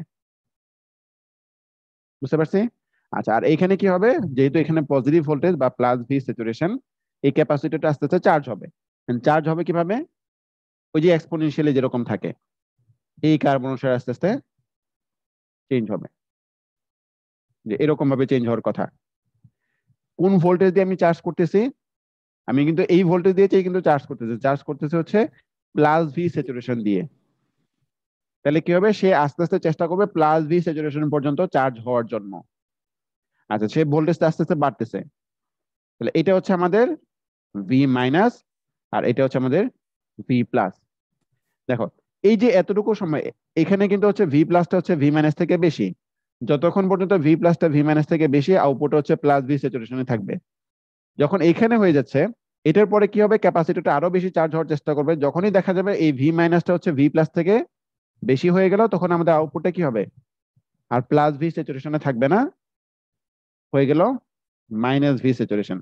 বুঝতে পারছি? আচ্ছা, আর এখানে কি হবে, যেহেতু এখানে পজিটিভ ভোল্টেজ বা প্লাস ভি স্যাচুরেশন, এই ক্যাপাসিটরটা আস্তে আস্তে চার্জ হবে। চার্জ হবে কিভাবে, ওই যে এক্সপোনেনশিয়ালি যেরকম থাকে এই কার্ভ অনুসারে আস্তে আস্তে চেঞ্জ হবে, যে এরকম ভাবে চেঞ্জ হওয়ার কথা। কোন ভোল্টেজ দিয়ে আমি চার্জ করতেছি, আমি কিন্তু এই ভোল্টেজ দিয়ে কিন্তু চার্জ করতেছি, চার্জ করতেছি হচ্ছে প্লাস ভি স্যাচুরেশন দিয়ে। তাহলে কি হবে, সে আস্তে আস্তে চেষ্টা করবে প্লাস ভি স্যাচুরেশন পর্যন্ত চার্জ হওয়ার জন্য। আচ্ছা, সে ভোল্টেজটা আস্তে আস্তে বাড়তেছে, তাহলে এটা হচ্ছে আমাদের ভি মাইনাস আর এটা হচ্ছে আমাদের ভি প্লাস। দেখো এই যে এতটুকু সময় এখানে কিন্তু হচ্ছে ভি প্লাসটা হচ্ছে ভি মাইনাস থেকে বেশি, যতক্ষণ পর্যন্ত ভি প্লাসটা ভি মাইনাস থেকে বেশি আউটপুট হচ্ছে প্লাস ভি স্যাচুরেশনে থাকবে। যখন এইখানে হয়ে যাচ্ছে এটার পরে কি হবে, ক্যাপাসিটরটা আরো বেশি চার্জ হওয়ার চেষ্টা করবে। যখনই দেখা যাবে এই ভি মাইনাসটা হচ্ছে ভি প্লাস থেকে বেশি হয়ে গেল তখন আমাদের আউটপুটটা কি হবে, আর প্লাস ভি স্যাচুরেশনে থাকবে না, হয়ে গেল মাইনাস ভি স্যাচুরেশন।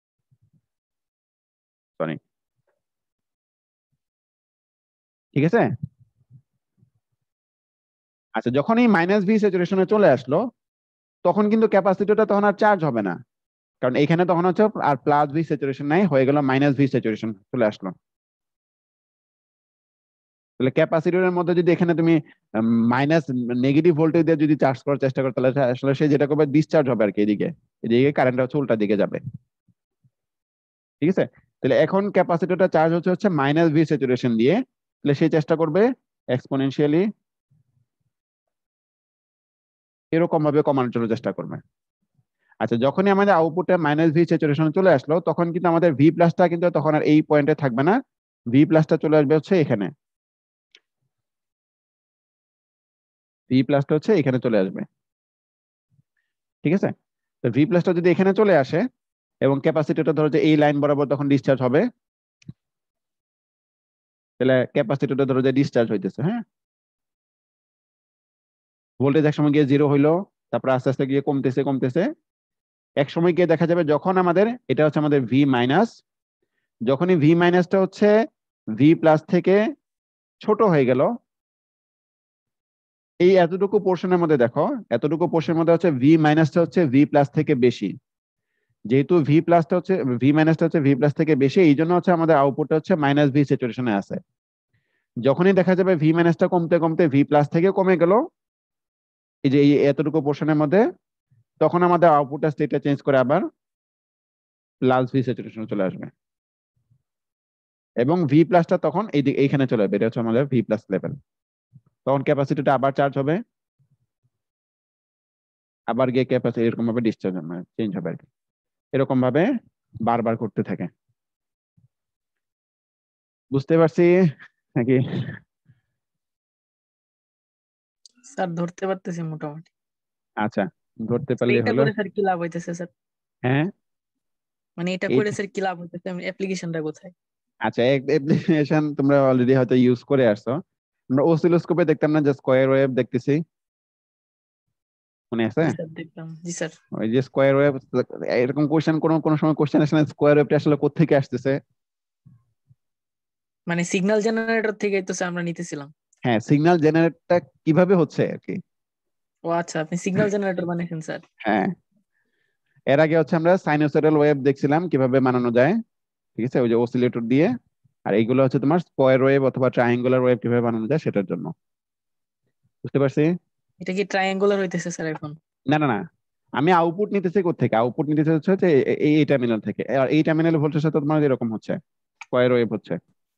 সরি, ঠিক আছে। আচ্ছা, যখন এই মাইনাস ভি স্যাচুরেশনে চলে আসলো তখন কিন্তু ক্যাপাসিটরটা তখন আর চার্জ হবে না, কারণ এখানে তখন হচ্ছে আর প্লাস ভি স্যাচুরেশন নাই, হয়ে গেল মাইনাস ভি স্যাচুরেশন চলে আসলো। তাহলে ক্যাপাসিটরের মধ্যে যদি এখানে তুমি মাইনাস নেগেটিভ ভোল্টেজ দিয়ে যদি চার্জ করার চেষ্টা করো তাহলে আসলে সে যেটা করবে ডিসচার্জ হবে আর কি, এদিকে এদিকে কারেন্টটা হচ্ছে উল্টা দিকে যাবে। ঠিক আছে, তাহলে এখন ক্যাপাসিটরটা চার্জ হচ্ছে হচ্ছে মাইনাস ভি স্যাচুরেশন দিয়ে, তাহলে সে চেষ্টা করবে এক্সপোনেনশিয়ালি এরকম ভাবে কমানোর জন্য চেষ্টা করবে। আচ্ছা, যখনই আমাদের আউটপুটে মাইনাস ভি স্যাচুরেশন চলে আসলো তখন কিন্তু আমাদের ভি প্লাসটা কিন্তু তখন আর এই পয়েন্টে থাকবে না, ভি প্লাসটা চলে আসবে হচ্ছে এখানে, ভি প্লাসটা হচ্ছে এখানে চলে আসবে। ঠিক আছে, তো ভি প্লাসটা যদি এখানে চলে আসে এবং ক্যাপাসিটরটা ধরো যে এই লাইন বরাবর তখন ডিসচার্জ হবে, তাহলে ক্যাপাসিটরটা ধরো যে ডিসচার্জ হইতেছে, হ্যাঁ, ভোল্টেজ একসময় গিয়ে জিরো হইলো, তারপর আস্তে আস্তে গিয়ে কমতেছে কমতেছে, এক সময় গিয়ে দেখা যাবে যখন আমাদের এটা হচ্ছে আমাদের ভি মাইনাস, যখনই ভি মাইনাসটা হচ্ছে ভি প্লাস থেকে ছোট হয়ে গেল, এই এতটুকু পোর্শনের মধ্যে দেখো এতটুকু পোর্শনের মধ্যে হচ্ছে ভি মাইনাসটা হচ্ছে ভি প্লাস থেকে বেশি, যেহেতু ভি প্লাসটা হচ্ছে ভি মাইনাসটা হচ্ছে ভি প্লাস থেকে বেশি, এই জন্য হচ্ছে আমাদের আউটপুটটা হচ্ছে মাইনাস ভি স্যাচুরেশনে আছে। যখনই দেখা যাবে ভি মাইনাসটা কমতে কমতে ভি প্লাস থেকে কমে গেল, এই যে এই এতটুকু পোর্শনের মধ্যে, তখন আমাদের আউটপুটটা স্টেটটা চেঞ্জ করে আবার প্লাস ভি স্যাচুরেশন চলে আসবে এবং ভি প্লাসটা তখন এই এইখানে চলে আসবে, এটা হচ্ছে আমাদের ভি প্লাস লেভেল। তখন ক্যাপাসিটিটা আবার চার্জ হবে, আবার গিয়ে ক্যাপাসিটি এরকম ভাবে ডিসচার্জ হবে, চেঞ্জ হবে আর কি। এরকম ভাবে বারবার করতে থাকে। বুঝতে পারছি নাকি? স্যার ধরতে পারতেছি মোটামুটি। আচ্ছা, ধরতে পারলে এটা হলো। করে স্যার কি লাভ হইতেছে স্যার? হ্যাঁ, মানে এটা করে স্যার কি লাভ হইতেছে? অ্যাপ্লিকেশনটা কোথায়? আচ্ছা, অ্যাপ্লিকেশন তোমরা অলরেডি হয়তো ইউজ করে আসছো। আমরা অসিলোস্কোপে দেখতাম না যে স্কয়ার ওয়েভ দেখতেছি, মনে আছে? জি স্যার দেখলাম। জি স্যার। ওই যে স্কয়ার ওয়েভ, এরকম কোশ্চেন কোন কোন সময় কোশ্চেন আসে না, স্কয়ার ওয়েভটা আসলে কোথা থেকে আসতেছে? মানে সিগন্যাল জেনারেটর থেকেই তো স্যার আমরা নিতেছিলাম। হ্যাঁ, সিগন্যাল জেনারেটরটা কিভাবে হচ্ছে আর কি। ও আচ্ছা, আপনি সিগন্যাল জেনারেটর বানিয়েছেন স্যার। হ্যাঁ, এর আগে হচ্ছে আমরা সাইনোসয়েডাল ওয়েভ দেখছিলাম কিভাবে বানানো যায়, ঠিক আছে, ওই যে অসিলেটর দিয়ে। আর এইগুলো হচ্ছে তোমার স্কয়ার ওয়েভ অথবা ট্রায়াঙ্গুলার ওয়েভ কিভাবে বানানো যায় সেটার জন্য। বুঝতে পারছি? এটা কি ট্রায়াঙ্গুলার হইতেছে স্যার এখন? না না না, আমি আউটপুট নিতেছি কোত্থেকে? আউটপুট নিতেছি হচ্ছে যে এই এই টার্মিনাল থেকে। আর এই টার্মিনাল ভোল্টেজ সাথে তোমার এরকম হচ্ছে, স্কয়ার ওয়েভ হচ্ছে।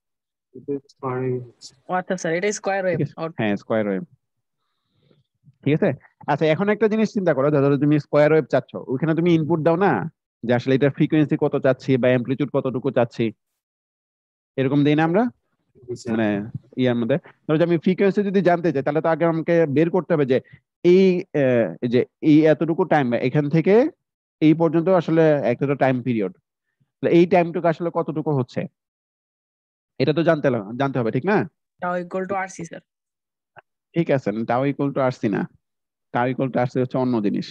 ও আচ্ছা স্যার, এটা স্কয়ার ওয়েভ। ঠিক আছে, হ্যাঁ স্কয়ার ওয়েভ। ঠিক আছে। আচ্ছা, এখন একটা জিনিস চিন্তা করো, ধরো তুমি স্কয়ার ওয়েভ চাচ্ছ, ওইখানে তুমি ইনপুট দাও না যে আসলে এটা ফ্রিকোয়েন্সি কত চাচ্ছি বা অ্যামপ্লিটিউড কতটুকু চাচ্ছি, এরকম দেই না আমরা? মানে ইয়ার মধ্যে ধরো যে আমি ফ্রিকোয়েন্সি যদি জানতে চাই, তাহলে তো আগে আমাকে বের করতে হবে যে এই যে এই এতটুকু টাইম এখান থেকে এই পর্যন্ত আসলে একটা টাইম পিরিয়ড, এই টাইমটুকু আসলে কতটুকু হচ্ছে, এটা তো জানতে জানতে হবে, ঠিক না? টাও ইকুয়াল টু আরসি স্যার। ঠিক আছে, টাও ইকুয়াল টু আরসি না, টাও ইকুয়াল টু আরসি হচ্ছে অন্য জিনিস।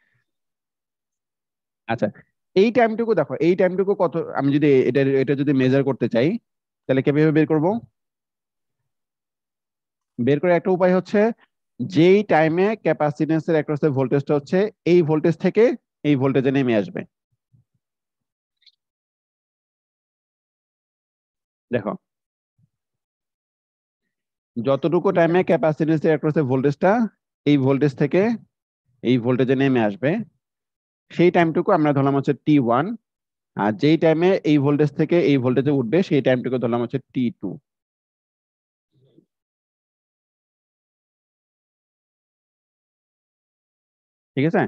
আচ্ছা, এই টাইমটুকু দেখো, এই টাইমটুকু কত, আমি যদি এটা এটা যদি মেজার করতে চাই তাহলে কিভাবে বের করব? বের করার একটা উপায় হচ্ছে যেই টাইমে ক্যাপাসিট্যান্সের অ্যাক্রস এর ভোল্টেজটা হচ্ছে এই ভোল্টেজ থেকে এই ভোল্টেজে নেমে আসবে। দেখো, যতটুকু টাইমে ক্যাপাসিট্যান্সের অ্যাক্রস এর ভোল্টেজটা এই ভোল্টেজ থেকে এই ভোল্টেজে নেমে আসবে, সেই টাইমটুকু আমরা ধরলাম হচ্ছে টি ওয়ান। আর যেই টাইমে এই ভোল্টেজ থেকে এই ভোল্টেজে উঠবে সেই টাইমটুকু ধরলাম হচ্ছে টি টু। ঠিক আছে।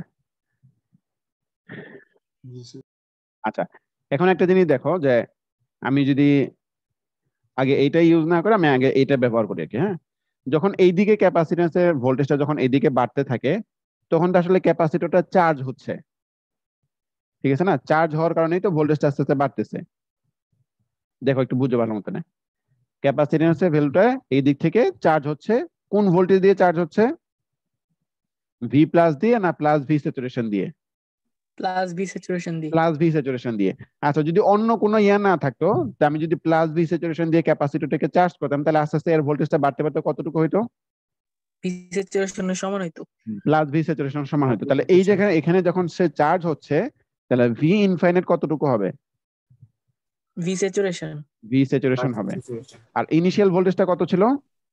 আচ্ছা, এখন একটা জিনিস দেখো যে আমি যদি আগে এইটা ইউজ না করে আমি আগে এইটা ব্যবহার করি আর কি। হ্যাঁ, যখন এইদিকে ক্যাপাসিট্যান্সের ভোল্টেজটা যখন এইদিকে বাড়তে থাকে তখন তো আসলে ক্যাপাসিটরটা চার্জ হচ্ছে, ঠিক আছে না? চার্জ হওয়ার কারণেই তো ভোল্টেজটা আস্তে আস্তে বাড়তেছে। দেখো একটু বুঝতে ভালো মতো না, ক্যাপাসিট্যান্সের ভ্যালুটা এই দিক থেকে চার্জ হচ্ছে, কোন ভোল্টেজ দিয়ে চার্জ হচ্ছে? ভি প্লাস দিয়ে না প্লাস ভি স্যাচুরেশন দিয়ে? প্লাস ভি স্যাচুরেশন দিয়ে। প্লাস ভি স্যাচুরেশন দিয়ে। আচ্ছা, যদি অন্য কোনো ইয়া না থাকতো, তা আমি যদি প্লাস ভি স্যাচুরেশন দিয়ে ক্যাপাসিটরটাকে চার্জ করতাম তাহলে আস্তে আস্তে এর ভোল্টেজটা বাড়তে বাড়তে কতটুকু হইতো? ভি স্যাচুরেশনের সমান হইতো। প্লাস ভি স্যাচুরেশন সমান হইতো। তাহলে এই জায়গায় এখানে যখন সে চার্জ হচ্ছে তাহলে ভি ইনফাইনাইট কতটুকু হবে? V saturation. ভি স্যাচুরেশন হবে। আর ইনিশিয়াল ভোল্টেজটা কত ছিল?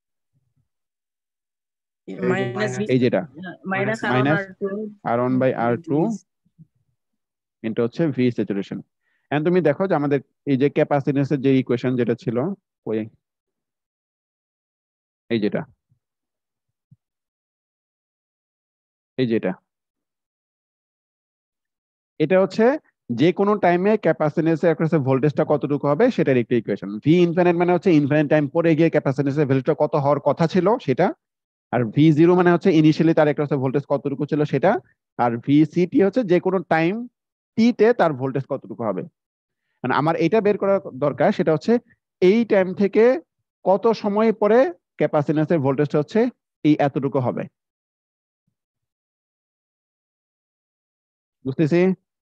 মাইনাস ভি, এই যেটা minus R one minus R two R one by R two এটা হচ্ছে ভি স্যাচুরেশন। এন্ড তুমি দেখো যে আমাদের এই যে ক্যাপাসিট্যান্সের যে ইকুয়েশন যেটা ছিল ওই এই যেটা এই যেটা এটা হচ্ছে যে কোনো টাইমে ক্যাপাসিট্যান্সের অ্যাক্রস ভোল্টেজটা কতটুকু হবে সেটার একটা ইকুয়েশন। ভি ইনফিনিট মানে হচ্ছে ইনফিনিট টাইম পরে গিয়ে ক্যাপাসিট্যান্সের ভ্যালুটা কত হওয়ার কথা ছিল সেটা, আর ভি জিরো মানে হচ্ছে ইনিশিয়ালি তার অ্যাক্রস ভোল্টেজ কতটুকু ছিল সেটা, আর ভি সিটি হচ্ছে যে কোনো টাইম টি তে তার ভোল্টেজ কতটুকু হবে। মানে আমার এটা বের করা দরকার, সেটা হচ্ছে এই টাইম থেকে কত সময় পরে ক্যাপাসিট্যান্সের ভোল্টেজটা হচ্ছে এই এতটুকু হবে। বুঝতেছি?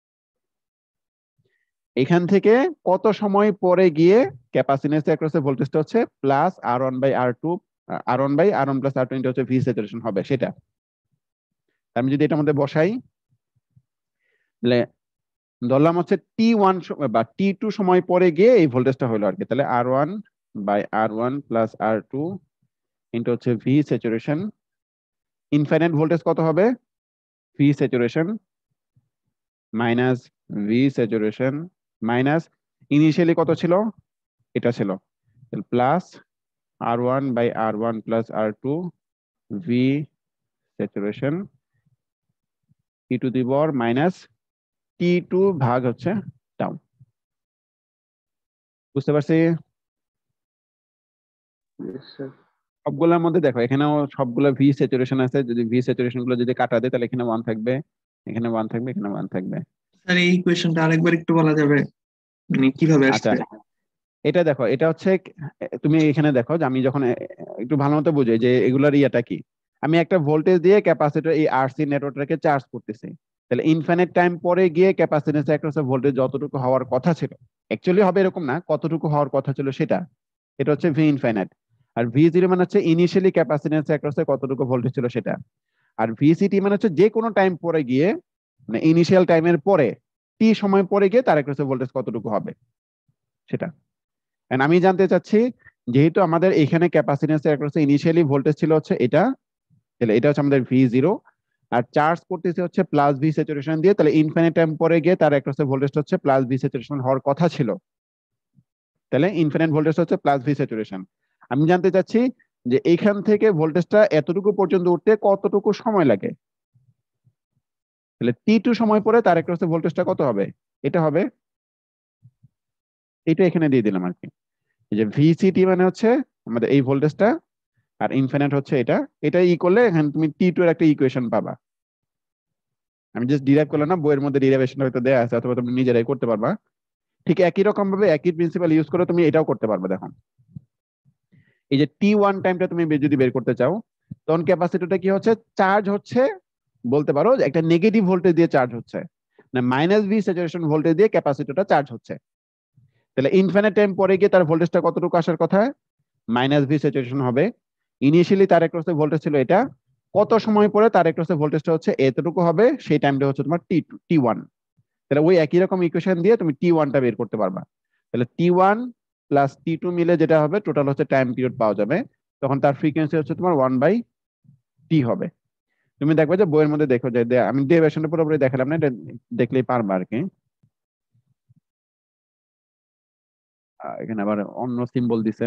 এখান থেকে কত সময় পরে গিয়ে ক্যাপাসিট্যান্সের অ্যাক্রসের ভোল্টেজটা হচ্ছে plus R one by R two R one by R one plus R two into হচ্ছে ভি স্যাচুরেশন হবে সেটা। আমি যদি এটার মধ্যে বসাই তাহলে ধরলাম হচ্ছে টি ওয়ান বা টি টু সময় পরে গিয়ে এই ভোল্টেজটা হলো আর কি। তাহলে R one by R one plus R two into হচ্ছে ভি স্যাচুরেশন। ইনফাইনাইট ভোল্টেজ কত হবে? V saturation minus V saturation minus initially কত ছিল, এটা ছিল, plus R one by R one plus R two V saturation t to the power minus t two ভাগ হচ্ছে tau. বুঝতে পারছি? Yes, sir. সবগুলোর মধ্যে দেখো এখানেও সবগুলো ভি স্যাচুরেশন আছে, যদি ভি স্যাচুরেশন গুলো যদি কাটা দেয় তাহলে এখানে ওয়ান থাকবে, এখানে ওয়ান থাকবে, এখানে ওয়ান থাকবে। স্যার এই কোয়েশ্চেনটা আরেকবার একটু বলা যাবে, মানে কিভাবে আচ্ছা, আসছে? এটা দেখো, এটা হচ্ছে তুমি এখানে দেখো যে আমি যখন এ- একটু ভালো মতো বুঝাই যে এগুলার ইয়েটা কি। আমি একটা ভোল্টেজ দিয়ে ক্যাপাসিটর এই আরসি নেটওয়ার্কটাকে চার্জ করতেছি, তাহলে ইনফিনিট টাইম পরে গিয়ে ক্যাপাসিট্যান্স অ্যাক্রস ভোল্টেজ যতটুকু হওয়ার কথা ছিল, অ্যাকচুয়ালি হবে এরকম না, কতটুকু হওয়ার কথা ছিল সেটা, এটা হচ্ছে ভি ইনফিনিট। আর ভি জিরো মানে হচ্ছে ইনিশিয়ালি ক্যাপাসিট্যান্স অ্যাক্রসে কতটুকু ভোল্টেজ ছিল সেটা। আর ভিসিটি মানে হচ্ছে যে কোনো টাইম পরে গিয়ে, মানে ইনিশিয়াল টাইমের পরে টি সময় পরে গিয়ে তার অ্যাক্রসে ভোল্টেজ কতটুকু হবে সেটা। And আমি জানতে চাচ্ছি, যেহেতু আমাদের এখানে ক্যাপাসিট্যান্স অ্যাক্রসে ইনিশিয়ালি ভোল্টেজ ছিল হচ্ছে এটা, তাহলে এটা হচ্ছে আমাদের ভি জিরো, আর চার্জ করতেছে হচ্ছে প্লাস ভি স্যাচুরেশন দিয়ে, তাহলে ইনফিনিট টাইম পরে গিয়ে তার অ্যাক্রসে ভোল্টেজ হচ্ছে প্লাস ভি স্যাচুরেশন হওয়ার কথা ছিল, তাহলে ইনফিনিট ভোল্টেজ হচ্ছে প্লাস ভি স্যাচুরেশন। আমি জানতে চাচ্ছি যে এইখান থেকে ভোল্টেজটা এতটুকু পর্যন্ত উঠতে কতটুকু সময় লাগে, তাহলে টি টু সময় পরে তার অ্যাক্রসে ভোল্টেজটা কত হবে, এটা হবে, এটা এখানে দিয়ে দিলাম আর কি। এই যে ভিসিটি মানে হচ্ছে আমাদের এই ভোল্টেজটা, আর ইনফিনিট হচ্ছে এটা, এটা ই করলে এখানে তুমি টি টু এর একটা ইকুয়েশন পাবা। আমি জাস্ট ডিরাইভ করলাম না, বইয়ের মধ্যে ডিরাইভেশন হয়তো দেয়া আছে, অথবা তুমি নিজেরাই করতে পারবা। ঠিক একই রকম ভাবে একই প্রিন্সিপাল ইউজ করে তুমি এটাও করতে পারবে। দেখো এই যে টি ওয়ান টাইমটা তুমি বে- যদি বের করতে চাও, তখন ক্যাপাসিটরটা কি হচ্ছে, চার্জ হচ্ছে, বলতে পারো যে একটা নেগেটিভ ভোল্টেজ দিয়ে চার্জ হচ্ছে, মানে মাইনাস ভি স্যাচুরেশন ভোল্টেজ দিয়ে ক্যাপাসিটরটা চার্জ হচ্ছে। তাহলে ইনফিনিট টাইম পরে গিয়ে তার ভোল্টেজটা কতটুকু আসার কথা, মাইনাস ভি স্যাচুরেশন হবে। ইনিশিয়ালি তার অ্যাক্রসে ভোল্টেজ ছিল এটা, কত সময় পরে তার অ্যাক্রসে ভোল্টেজটা হচ্ছে এতটুকু হবে, সেই টাইমটা হচ্ছে তোমার টি টু টি ওয়ান। তাহলে ওই একই রকম ইকুয়েশন দিয়ে তুমি টি ওয়ানটা বের করতে পারবা। তাহলে T one plus T two মিলে যেটা হবে টোটাল হচ্ছে টাইম পিরিয়ড পাওয়া যাবে, তখন তার ফ্রিকোয়েন্সি হচ্ছে তোমার ওয়ান বাই টি হবে। তুমি দেখবে যে বইয়ের মধ্যে দেখো যে দে- আমি ডেরিভেশনটা পুরোপুরি দেখালাম না, এটা দেখলেই পারবা আর কি। আহ, এখানে আবার অন্য সিম্বল দিছে।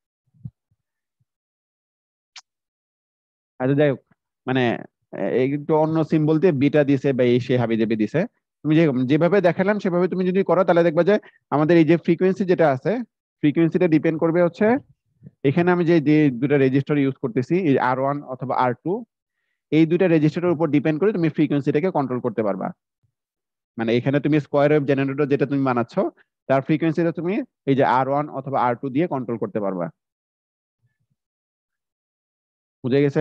আচ্ছা যাই হোক, মানে আহ, একটু অন্য সিম্বল দিয়ে বিটা দিছে বা এই সে হাবি জাবি দিছে। তুমি যে যেভাবে দেখালাম সেভাবে তুমি যদি করো তাহলে দেখবা যে আমাদের এই যে ফ্রিকোয়েন্সি যেটা আছে, ফ্রিকোয়েন্সিটা ডিপেন্ড করবে হচ্ছে এখানে আমি যে যে দুটা রেজিস্টার ইউজ করতেছি, এই আর ওয়ান অথবা আর টু, এই দুইটা রেজিস্টারের উপর ডিপেন্ড করে তুমি ফ্রিকোয়েন্সিটাকে কন্ট্রোল করতে পারবা। মানে এখানে তুমি স্কোয়ার ওয়েভ জেনারেটর যেটা তুমি বানাচ্ছ, তার ফ্রিকোয়েন্সিটা তুমি এই যে আর ওয়ান অথবা আর টু দিয়ে কন্ট্রোল করতে পারবা। বুঝে গেছে?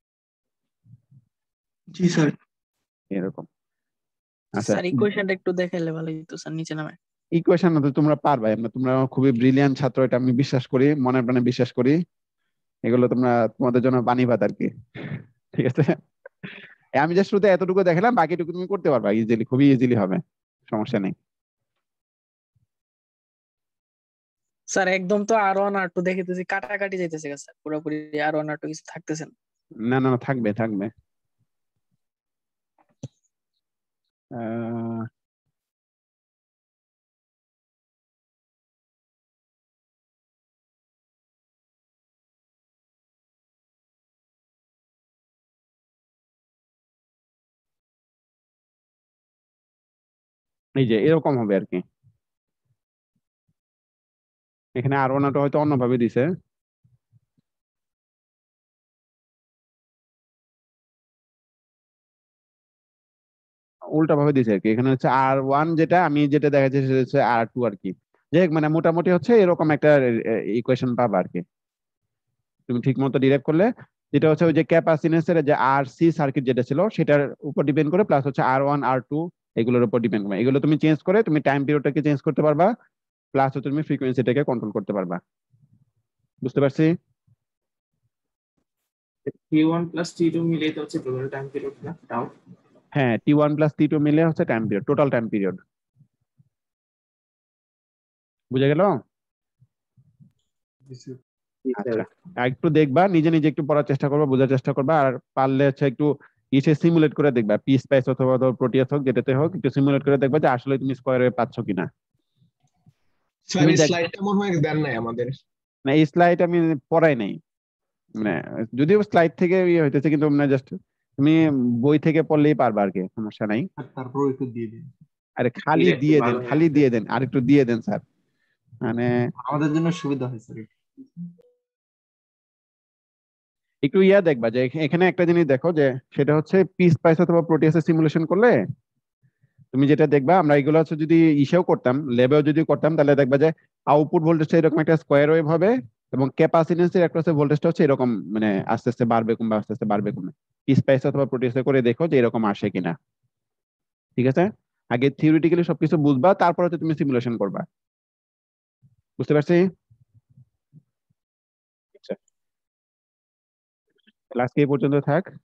জি স্যার। এরকম। আচ্ছা, স্যার ইকুয়েশনটা একটু দেখাইলে ভালো হতো স্যার, নিচে নামে। ইকুয়েশন তো তোমরা পারবা, আমরা তোমরা খুবই ব্রিলিয়ান্ট ছাত্র, এটা আমি বিশ্বাস করি, মনে প্রাণে বিশ্বাস করি। এগুলো তোমরা তোমাদের জন্য পানি ভাত আর কি, ঠিক আছে? এ আমি জাস্ট শুধু এতটুকু দেখালাম, বাকিটুকু তুমি করতে পারবা ইজিলি, খুবই ইজিলি হবে, সমস্যা নেই। স্যার একদম তো আর ওয়ান আর টু দেখিতেছি কাটাকাটি যাইতেছে স্যার, পুরোপুরি আর ওয়ান আর টু কিছু থাকতেছে না। না না না, থাকবে থাকবে। আহ, এই যে এরকম হবে আর কি। এখানে আর ওনাটা হয়তো অন্যভাবে দিছে, উল্টা ভাবে দিছে আর কি। এখানে হচ্ছে আর ওয়ান যেটা আমি যেটা দেখাচ্ছি সেটা হচ্ছে আর টু আর কি। যাই হোক, মানে মোটামুটি হচ্ছে এরকম একটা ইকুয়েশন পাবা আর কি, তুমি ঠিক মতো ডিরাইভ করলে। যেটা হচ্ছে ওই যে ক্যাপাসিট্যান্সের যে আর সি সার্কিট যেটা ছিল সেটার উপর ডিপেন্ড করে, প্লাস হচ্ছে আর ওয়ান আর টু এগুলোর উপর ডিপেন্ড করে। এগুলো তুমি চেঞ্জ করে তুমি টাইম পিরিয়ডটাকে চেঞ্জ করতে পারবা, প্লাস হচ্ছে তুমি ফ্রিকোয়েন্সিটাকে কন্ট্রোল করতে পারবা। বুঝতে পারছি? T one plus T two মিলে তো হচ্ছে টোটাল টাইম পিরিয়ড না টাও। হ্যাঁ, T one plus T two মিলে হচ্ছে time period, total time period. বুঝে গেল? আচ্ছা, আর একটু দেখবা, নিজে নিজে একটু পড়ার চেষ্টা করবা, বোঝার চেষ্টা করবা, আর পারলে হচ্ছে একটু ইসে সিমুলেট করে দেখবা, পি স্পাইস অথবা প্রোটিয়াস হোক যেটাতে হোক, একটু সিমুলেট করে দেখবা যে আসলে তুমি স্কোয়ার ওয়েভ পাচ্ছ কিনা। স্যার তুমি এই দেখ- স্লাইডটা মনে হয় দেন নাই আমাদের। না এই স্লাইড আমি পড়াই নাই, মানে যদিও স্লাইড থেকে ইয়ে হইতেছে কিন্তু মানে জাস্ট তুমি বই থেকে পড়লেই পারবা আর কি, সমস্যা নাই। তারপর একটু দিয়ে দিন, আরে খালি দিলে একটু দিয়ে দেন, ভালো হয়। খালি দিয়ে দেন, আর একটু দিয়ে দেন স্যার, মানে আমাদের জন্য সুবিধা হয় স্যার। একটু ইয়া দেখবা যে এখ- এখানে একটা জিনিস দেখো যে সেটা হচ্ছে পিস স্পাইস অথবা প্রোটিয়াসের সিমুলেশন করলে তুমি যেটা দেখবা, আমরা এগুলো হচ্ছে যদি ইসেও করতাম, ল্যাবেও যদি করতাম, তাহলে দেখবা যে আউটপুট ভোল্টেজটা এরকম একটা স্কোয়ার ওয়েভ হবে এবং ক্যাপাসিটেন্সের একটা ভোল্টেজটা হচ্ছে এরকম, মানে আস্তে আস্তে বাড়বে কমবে, আস্তে আস্তে বাড়বে কমবে। পিস স্পাইস অথবা প্রোটিয়াসে করে দেখো যে এরকম আসে কিনা, ঠিক আছে? আগে থিওরিটিক্যালি সবকিছু বুঝবা, তারপর হচ্ছে তুমি সিমুলেশন করবা। বুঝতে পারছি? আচ্ছা, ক্লাস কি এই পর্যন্ত থাক।